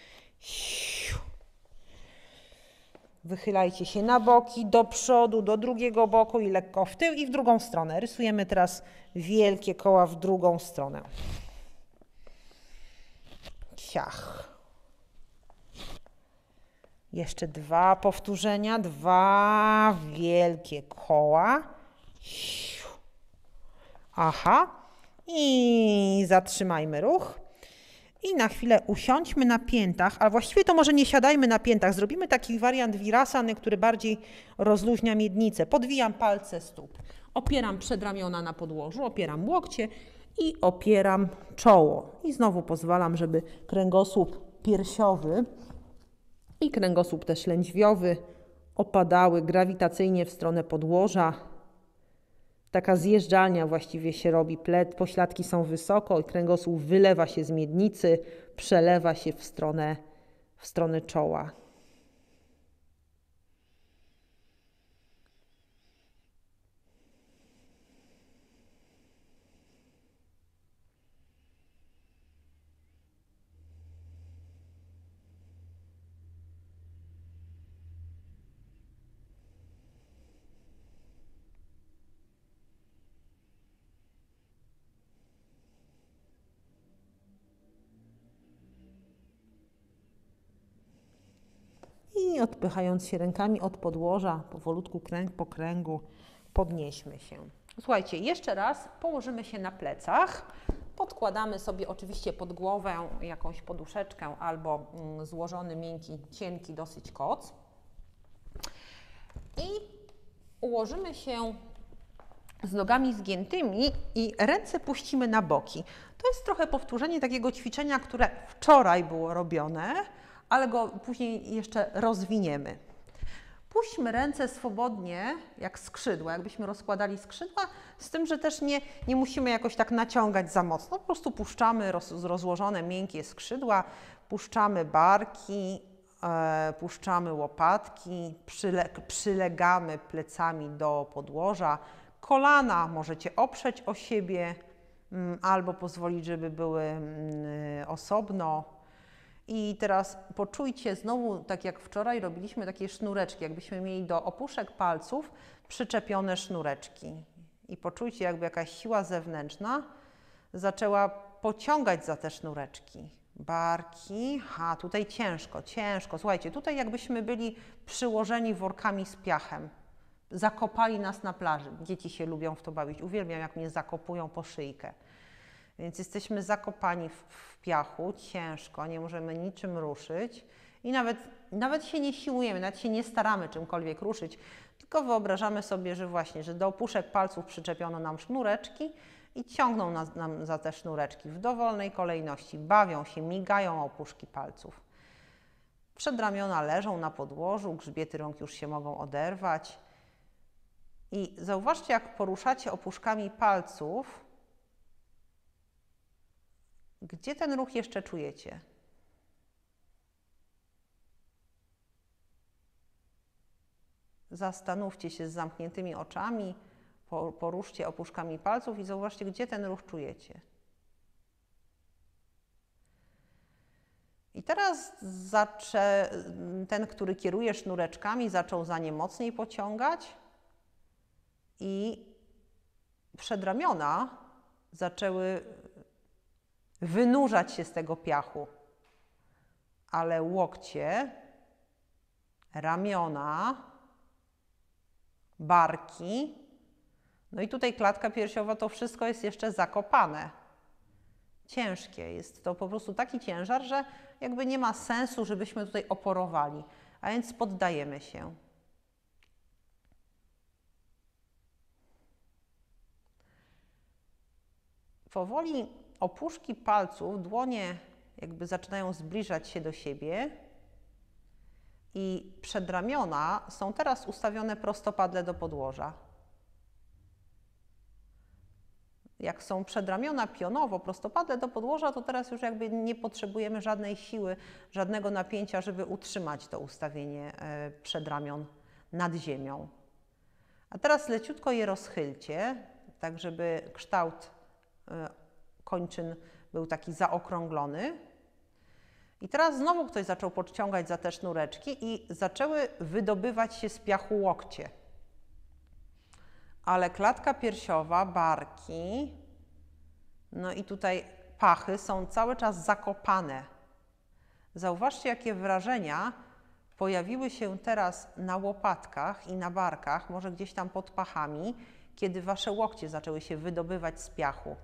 Wychylajcie się na boki, do przodu, do drugiego boku i lekko w tył i w drugą stronę. Rysujemy teraz wielkie koła w drugą stronę. Ciach. Jeszcze dwa powtórzenia, dwa wielkie koła. Aha. I zatrzymajmy ruch. I na chwilę usiądźmy na piętach, a właściwie to może nie siadajmy na piętach. Zrobimy taki wariant virasany, który bardziej rozluźnia miednicę. Podwijam palce stóp. Opieram przedramiona na podłożu, opieram łokcie i opieram czoło. I znowu pozwalam, żeby kręgosłup piersiowy i kręgosłup też lędźwiowy opadały grawitacyjnie w stronę podłoża. Taka zjeżdżalnia właściwie się robi, plet, pośladki są wysoko i kręgosłup wylewa się z miednicy, przelewa się w stronę, w stronę czoła. I odpychając się rękami od podłoża, powolutku kręg po kręgu, podnieśmy się. Słuchajcie, jeszcze raz położymy się na plecach. Podkładamy sobie oczywiście pod głowę jakąś poduszeczkę albo złożony, miękki, cienki dosyć koc. I ułożymy się z nogami zgiętymi i ręce puścimy na boki. To jest trochę powtórzenie takiego ćwiczenia, które wczoraj było robione, ale go później jeszcze rozwiniemy. Puśćmy ręce swobodnie, jak skrzydła, jakbyśmy rozkładali skrzydła, z tym, że też nie, nie musimy jakoś tak naciągać za mocno. Po prostu puszczamy roz, rozłożone, miękkie skrzydła, puszczamy barki, e, puszczamy łopatki, przyle, przylegamy plecami do podłoża. Kolana możecie oprzeć o siebie m, albo pozwolić, żeby były m, osobno. I teraz poczujcie znowu, tak jak wczoraj robiliśmy takie sznureczki, jakbyśmy mieli do opuszek palców przyczepione sznureczki. I poczujcie, jakby jakaś siła zewnętrzna zaczęła pociągać za te sznureczki. Barki, a tutaj ciężko, ciężko. Słuchajcie, tutaj jakbyśmy byli przyłożeni workami z piachem. Zakopali nas na plaży. Dzieci się lubią w to bawić. Uwielbiam, jak mnie zakopują po szyjkę. Więc jesteśmy zakopani w, w piachu, ciężko, nie możemy niczym ruszyć i nawet, nawet się nie siłujemy, nawet się nie staramy czymkolwiek ruszyć, tylko wyobrażamy sobie, że właśnie, że do opuszek palców przyczepiono nam sznureczki i ciągną nas, nam za te sznureczki w dowolnej kolejności, bawią się, migają opuszki palców. Przedramiona leżą na podłożu, grzbiety rąk już się mogą oderwać i zauważcie, jak poruszacie opuszkami palców, gdzie ten ruch jeszcze czujecie? Zastanówcie się z zamkniętymi oczami, poruszcie opuszkami palców i zauważcie, gdzie ten ruch czujecie. I I teraz zaczę, ten, który kieruje sznureczkami, zaczął za nie mocniej pociągać i przedramiona zaczęły wynurzać się z tego piachu, ale łokcie, ramiona, barki, no i tutaj klatka piersiowa, to wszystko jest jeszcze zakopane. Ciężkie. Jest to po prostu taki ciężar, że jakby nie ma sensu, żebyśmy tutaj oporowali, a więc poddajemy się. Powoli opuszki palców, dłonie jakby zaczynają zbliżać się do siebie i przedramiona są teraz ustawione prostopadle do podłoża. Jak są przedramiona pionowo, prostopadle do podłoża, to teraz już jakby nie potrzebujemy żadnej siły, żadnego napięcia, żeby utrzymać to ustawienie przedramion nad ziemią. A teraz leciutko je rozchylcie, tak żeby kształt kończyn był taki zaokrąglony. I teraz znowu ktoś zaczął podciągać za te sznureczki i zaczęły wydobywać się z piachu łokcie. Ale klatka piersiowa, barki, no i tutaj pachy są cały czas zakopane. Zauważcie, jakie wrażenia pojawiły się teraz na łopatkach i na barkach, może gdzieś tam pod pachami, kiedy wasze łokcie zaczęły się wydobywać z piachu.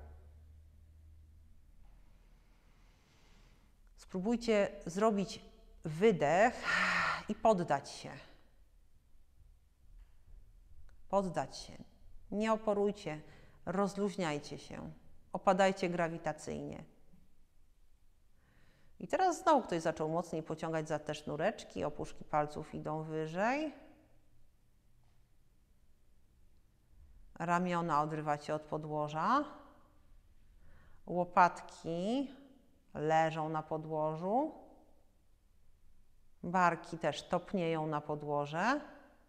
Spróbujcie zrobić wydech i poddać się. Poddać się. Nie oporujcie, rozluźniajcie się, opadajcie grawitacyjnie. I teraz znowu ktoś zaczął mocniej pociągać za te sznureczki, opuszki palców idą wyżej. Ramiona odrywacie od podłoża. Łopatki leżą na podłożu. Barki też topnieją na podłoże.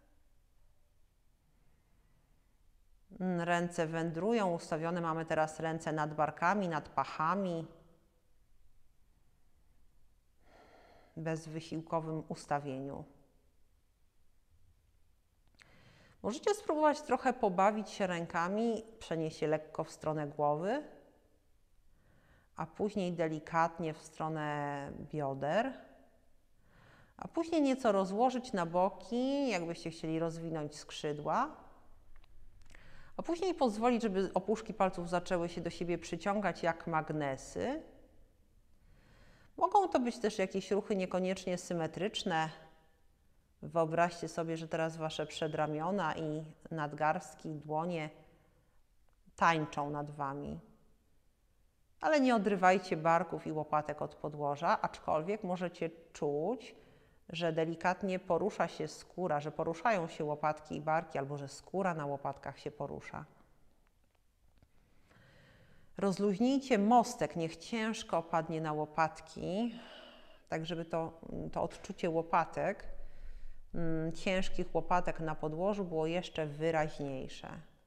Ręce wędrują, ustawione mamy teraz ręce nad barkami, nad pachami. Bezwysiłkowym ustawieniu. Możecie spróbować trochę pobawić się rękami, przenieść je lekko w stronę głowy, a później delikatnie w stronę bioder, a później nieco rozłożyć na boki, jakbyście chcieli rozwinąć skrzydła, a później pozwolić, żeby opuszki palców zaczęły się do siebie przyciągać jak magnesy. Mogą to być też jakieś ruchy niekoniecznie symetryczne. Wyobraźcie sobie, że teraz wasze przedramiona i nadgarstki, dłonie tańczą nad wami. Ale nie odrywajcie barków i łopatek od podłoża, aczkolwiek możecie czuć, że delikatnie porusza się skóra, że poruszają się łopatki i barki, albo że skóra na łopatkach się porusza. Rozluźnijcie mostek, niech ciężko opadnie na łopatki, tak żeby to, to odczucie łopatek, mm, ciężkich łopatek na podłożu było jeszcze wyraźniejsze.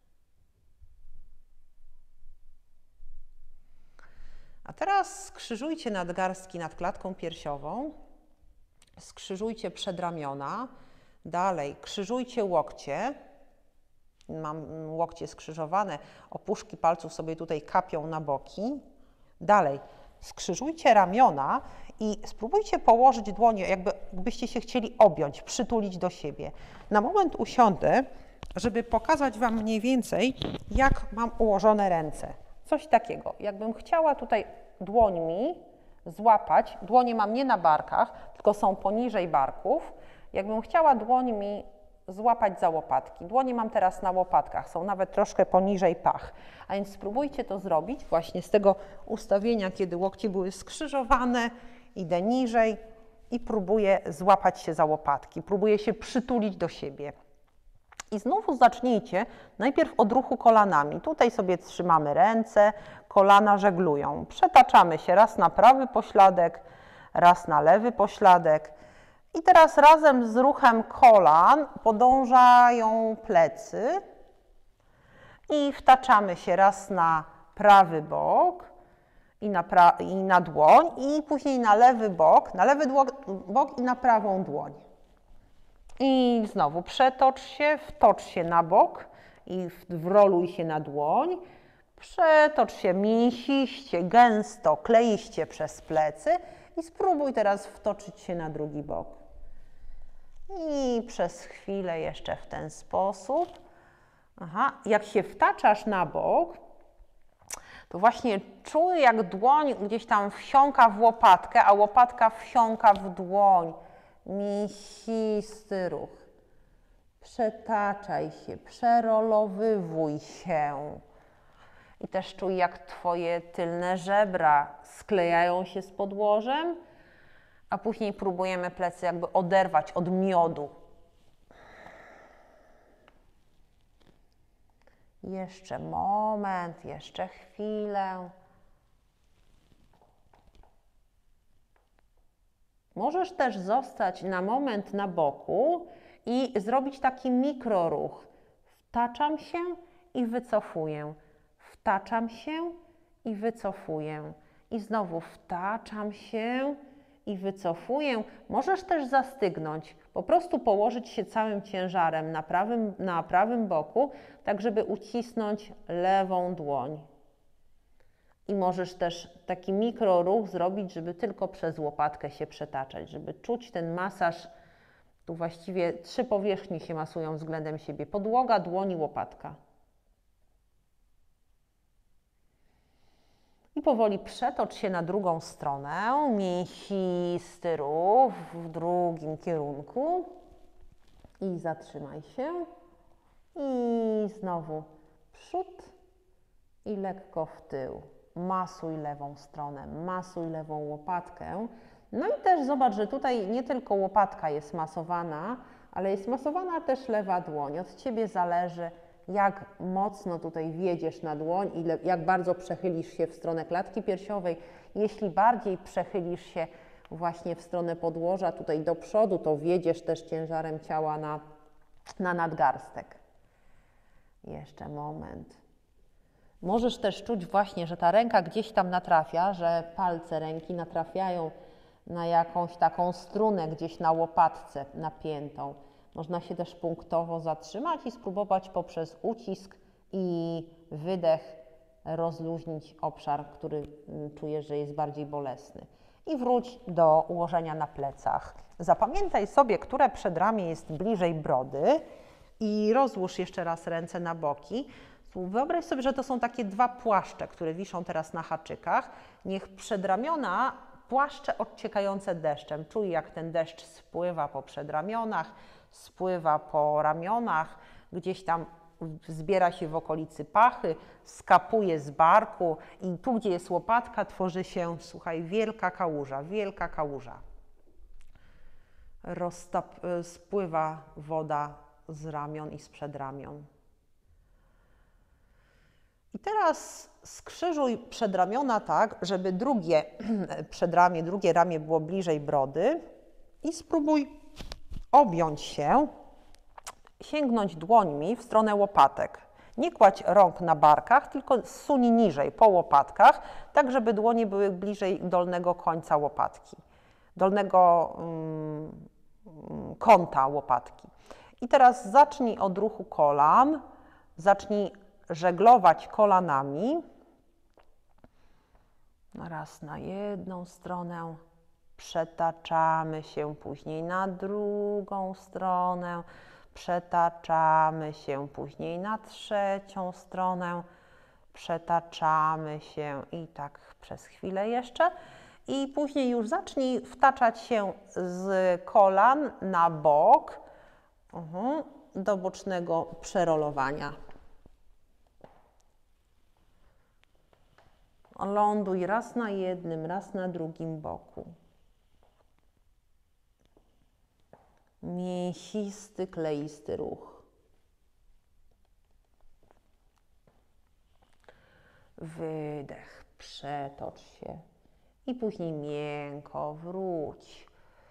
A teraz skrzyżujcie nadgarstki nad klatką piersiową, skrzyżujcie przedramiona, dalej krzyżujcie łokcie. Mam łokcie skrzyżowane, opuszki palców sobie tutaj kapią na boki. Dalej, skrzyżujcie ramiona i spróbujcie położyć dłonie, jakby, jakbyście się chcieli objąć, przytulić do siebie. Na moment usiądę, żeby pokazać wam mniej więcej, jak mam ułożone ręce. Coś takiego, jakbym chciała tutaj dłońmi złapać, dłonie mam nie na barkach, tylko są poniżej barków, jakbym chciała dłońmi złapać za łopatki. Dłonie mam teraz na łopatkach, są nawet troszkę poniżej pach. A więc spróbujcie to zrobić właśnie z tego ustawienia, kiedy łokcie były skrzyżowane, idę niżej i próbuję złapać się za łopatki, próbuję się przytulić do siebie. I znowu zacznijcie najpierw od ruchu kolanami. Tutaj sobie trzymamy ręce, kolana żeglują. Przetaczamy się raz na prawy pośladek, raz na lewy pośladek. I teraz razem z ruchem kolan podążają plecy i wtaczamy się raz na prawy bok i na, pra i na dłoń i później na lewy bok, na lewy bok i na prawą dłoń. I znowu przetocz się, wtocz się na bok i wroluj się na dłoń. Przetocz się mięsiście, gęsto, kleiście przez plecy i spróbuj teraz wtoczyć się na drugi bok. I przez chwilę jeszcze w ten sposób. Aha, jak się wtaczasz na bok, to właśnie czuj, jak dłoń gdzieś tam wsiąka w łopatkę, a łopatka wsiąka w dłoń. Mięsisty ruch. Przetaczaj się, przerolowywuj się. I też czuj, jak twoje tylne żebra sklejają się z podłożem, a później próbujemy plecy jakby oderwać od miodu. Jeszcze moment, jeszcze chwilę. Możesz też zostać na moment na boku i zrobić taki mikroruch. Wtaczam się i wycofuję. Wtaczam się i wycofuję. I znowu wtaczam się i wycofuję. Możesz też zastygnąć, po prostu położyć się całym ciężarem na prawym, na prawym boku, tak żeby ucisnąć lewą dłoń. I możesz też taki mikroruch zrobić, żeby tylko przez łopatkę się przetaczać, żeby czuć ten masaż. Tu właściwie trzy powierzchnie się masują względem siebie. Podłoga, dłoń i łopatka. I powoli przetocz się na drugą stronę. Mięsisty ruch w drugim kierunku. I zatrzymaj się. I znowu przód i lekko w tył. Masuj lewą stronę, masuj lewą łopatkę. No i też zobacz, że tutaj nie tylko łopatka jest masowana, ale jest masowana też lewa dłoń. Od Ciebie zależy, jak mocno tutaj wjedziesz na dłoń i jak bardzo przechylisz się w stronę klatki piersiowej. Jeśli bardziej przechylisz się właśnie w stronę podłoża, tutaj do przodu, to wjedziesz też ciężarem ciała na, na nadgarstek. Jeszcze moment. Możesz też czuć właśnie, że ta ręka gdzieś tam natrafia, że palce ręki natrafiają na jakąś taką strunę gdzieś na łopatce napiętą. Można się też punktowo zatrzymać i spróbować poprzez ucisk i wydech rozluźnić obszar, który czujesz, że jest bardziej bolesny. I wróć do ułożenia na plecach. Zapamiętaj sobie, które przedramię jest bliżej brody i rozłóż jeszcze raz ręce na boki. Wyobraź sobie, że to są takie dwa płaszcze, które wiszą teraz na haczykach. Niech przedramiona płaszcze odciekające deszczem. Czuj, jak ten deszcz spływa po przedramionach, spływa po ramionach, gdzieś tam zbiera się w okolicy pachy, skapuje z barku i tu, gdzie jest łopatka, tworzy się, słuchaj, wielka kałuża, wielka kałuża. Roztap, spływa woda z ramion i z przedramion. I teraz skrzyżuj przedramiona tak, żeby drugie przedramię, drugie ramię było bliżej brody i spróbuj objąć się, sięgnąć dłońmi w stronę łopatek. Nie kładź rąk na barkach, tylko zsuń niżej po łopatkach, tak żeby dłonie były bliżej dolnego końca łopatki, dolnego um, kąta łopatki. I teraz zacznij od ruchu kolan, zacznij żeglować kolanami. Raz na jedną stronę, przetaczamy się później na drugą stronę, przetaczamy się później na trzecią stronę, przetaczamy się i tak przez chwilę jeszcze. I później już zacznij wtaczać się z kolan na bok uh-huh, do bocznego przerolowania. Ląduj raz na jednym, raz na drugim boku. Mięsisty, kleisty ruch. Wydech, przetocz się i później miękko wróć.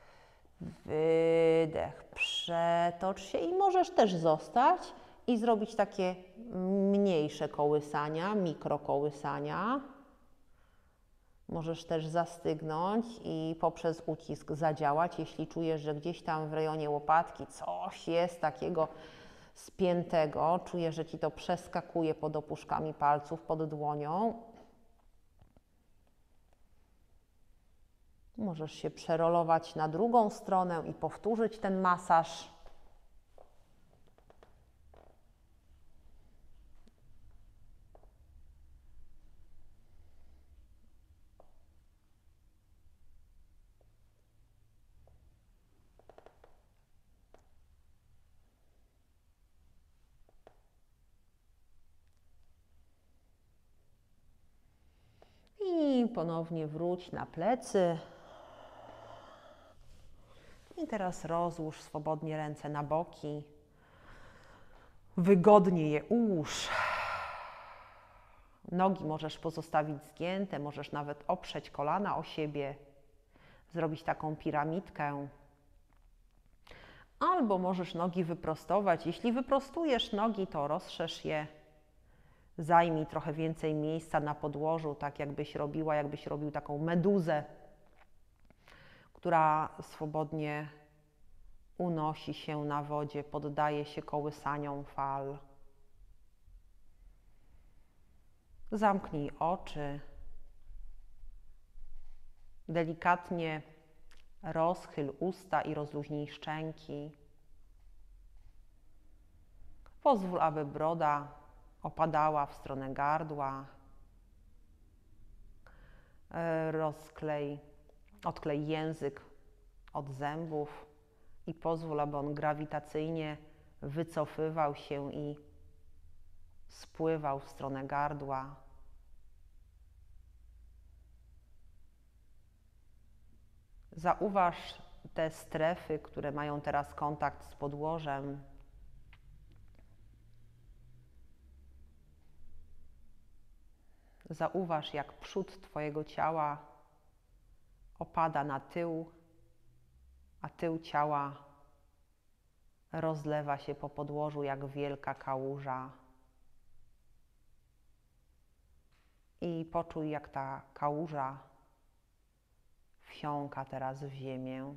Wydech, przetocz się i możesz też zostać i zrobić takie mniejsze kołysania, mikrokołysania. Możesz też zastygnąć i poprzez ucisk zadziałać, jeśli czujesz, że gdzieś tam w rejonie łopatki coś jest takiego spiętego, czujesz, że Ci to przeskakuje pod opuszkami palców, pod dłonią. Możesz się przerolować na drugą stronę i powtórzyć ten masaż. I ponownie wróć na plecy. I teraz rozłóż swobodnie ręce na boki. Wygodnie je ułóż. Nogi możesz pozostawić zgięte, możesz nawet oprzeć kolana o siebie, zrobić taką piramidkę. Albo możesz nogi wyprostować. Jeśli wyprostujesz nogi, to rozszerz je. Zajmij trochę więcej miejsca na podłożu, tak jakbyś robiła, jakbyś robił taką meduzę, która swobodnie unosi się na wodzie, poddaje się kołysaniom fal. Zamknij oczy. Delikatnie rozchyl usta i rozluźnij szczęki. Pozwól, aby broda opadała w stronę gardła. Rozklej, odklej język od zębów i pozwól, aby on grawitacyjnie wycofywał się i spływał w stronę gardła. Zauważ te strefy, które mają teraz kontakt z podłożem. Zauważ, jak przód Twojego ciała opada na tył, a tył ciała rozlewa się po podłożu jak wielka kałuża. I poczuj, jak ta kałuża wsiąka teraz w ziemię.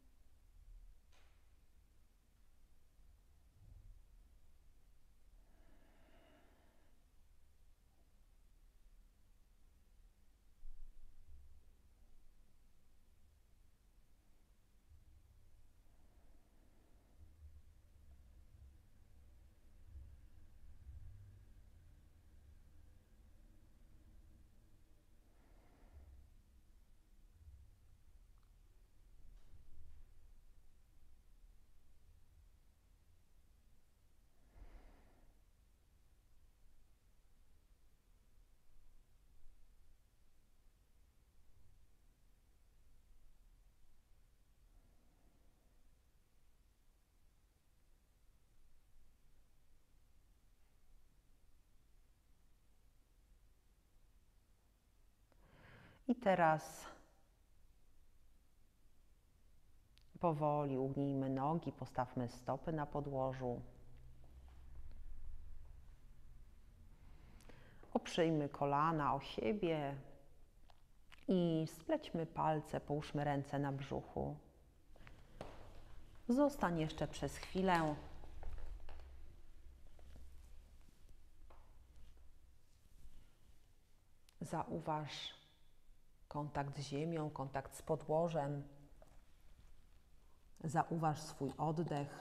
I teraz powoli ugnijmy nogi, postawmy stopy na podłożu. Oprzyjmy kolana o siebie i splećmy palce, połóżmy ręce na brzuchu. Zostań jeszcze przez chwilę. Zauważ kontakt z ziemią, kontakt z podłożem. Zauważ swój oddech.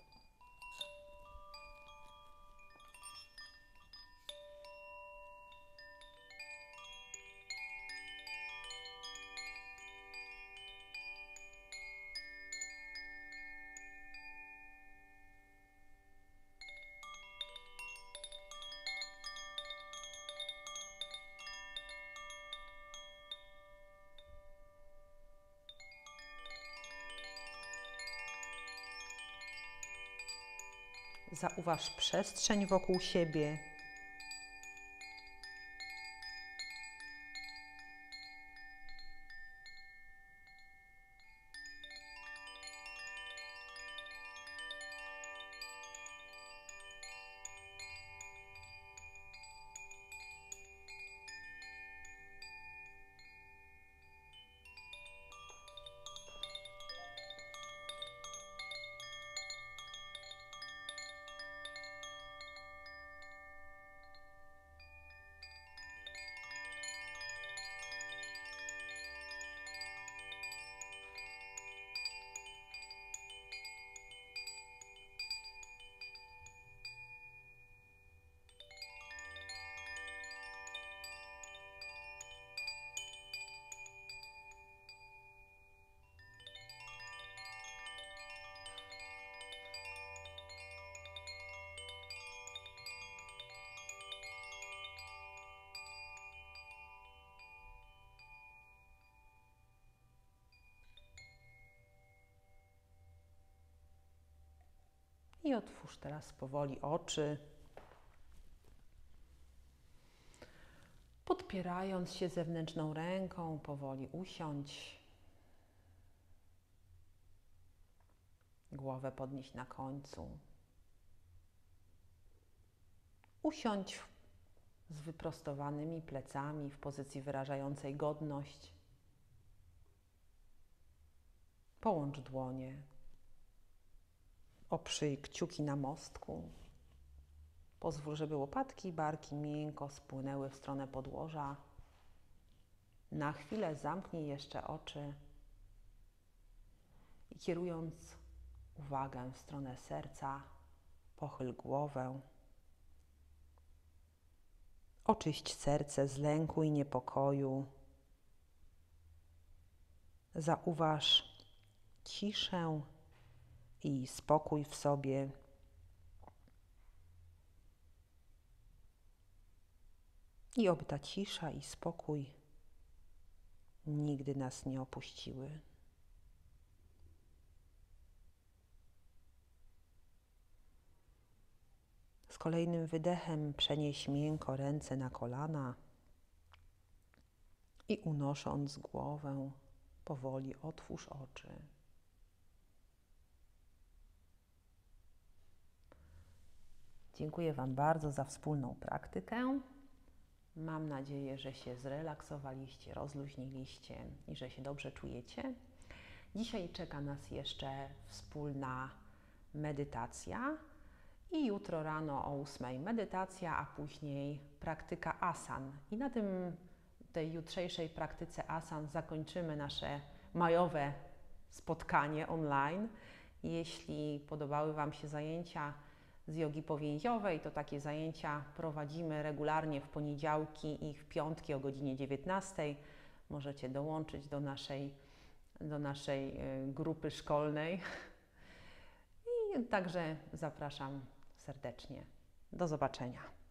Zauważ przestrzeń wokół siebie. I otwórz teraz powoli oczy, podpierając się zewnętrzną ręką, powoli usiądź. Głowę podnieś na końcu. Usiądź z wyprostowanymi plecami w pozycji wyrażającej godność. Połącz dłonie. Oprzyj kciuki na mostku. Pozwól, żeby łopatki i barki miękko spłynęły w stronę podłoża. Na chwilę zamknij jeszcze oczy i kierując uwagę w stronę serca, pochyl głowę. Oczyść serce z lęku i niepokoju. Zauważ ciszę i spokój w sobie. I oby ta cisza i spokój nigdy nas nie opuściły. Z kolejnym wydechem przenieś miękko ręce na kolana i unosząc głowę, powoli otwórz oczy. Dziękuję Wam bardzo za wspólną praktykę. Mam nadzieję, że się zrelaksowaliście, rozluźniliście i że się dobrze czujecie. Dzisiaj czeka nas jeszcze wspólna medytacja i jutro rano o ósmej medytacja, a później praktyka asan. I na tym, tej jutrzejszej praktyce asan zakończymy nasze majowe spotkanie online. Jeśli podobały Wam się zajęcia z jogi powięziowej, to takie zajęcia prowadzimy regularnie w poniedziałki i w piątki o godzinie dziewiętnastej. Możecie dołączyć do naszej, do naszej grupy szkolnej. I także zapraszam serdecznie. Do zobaczenia.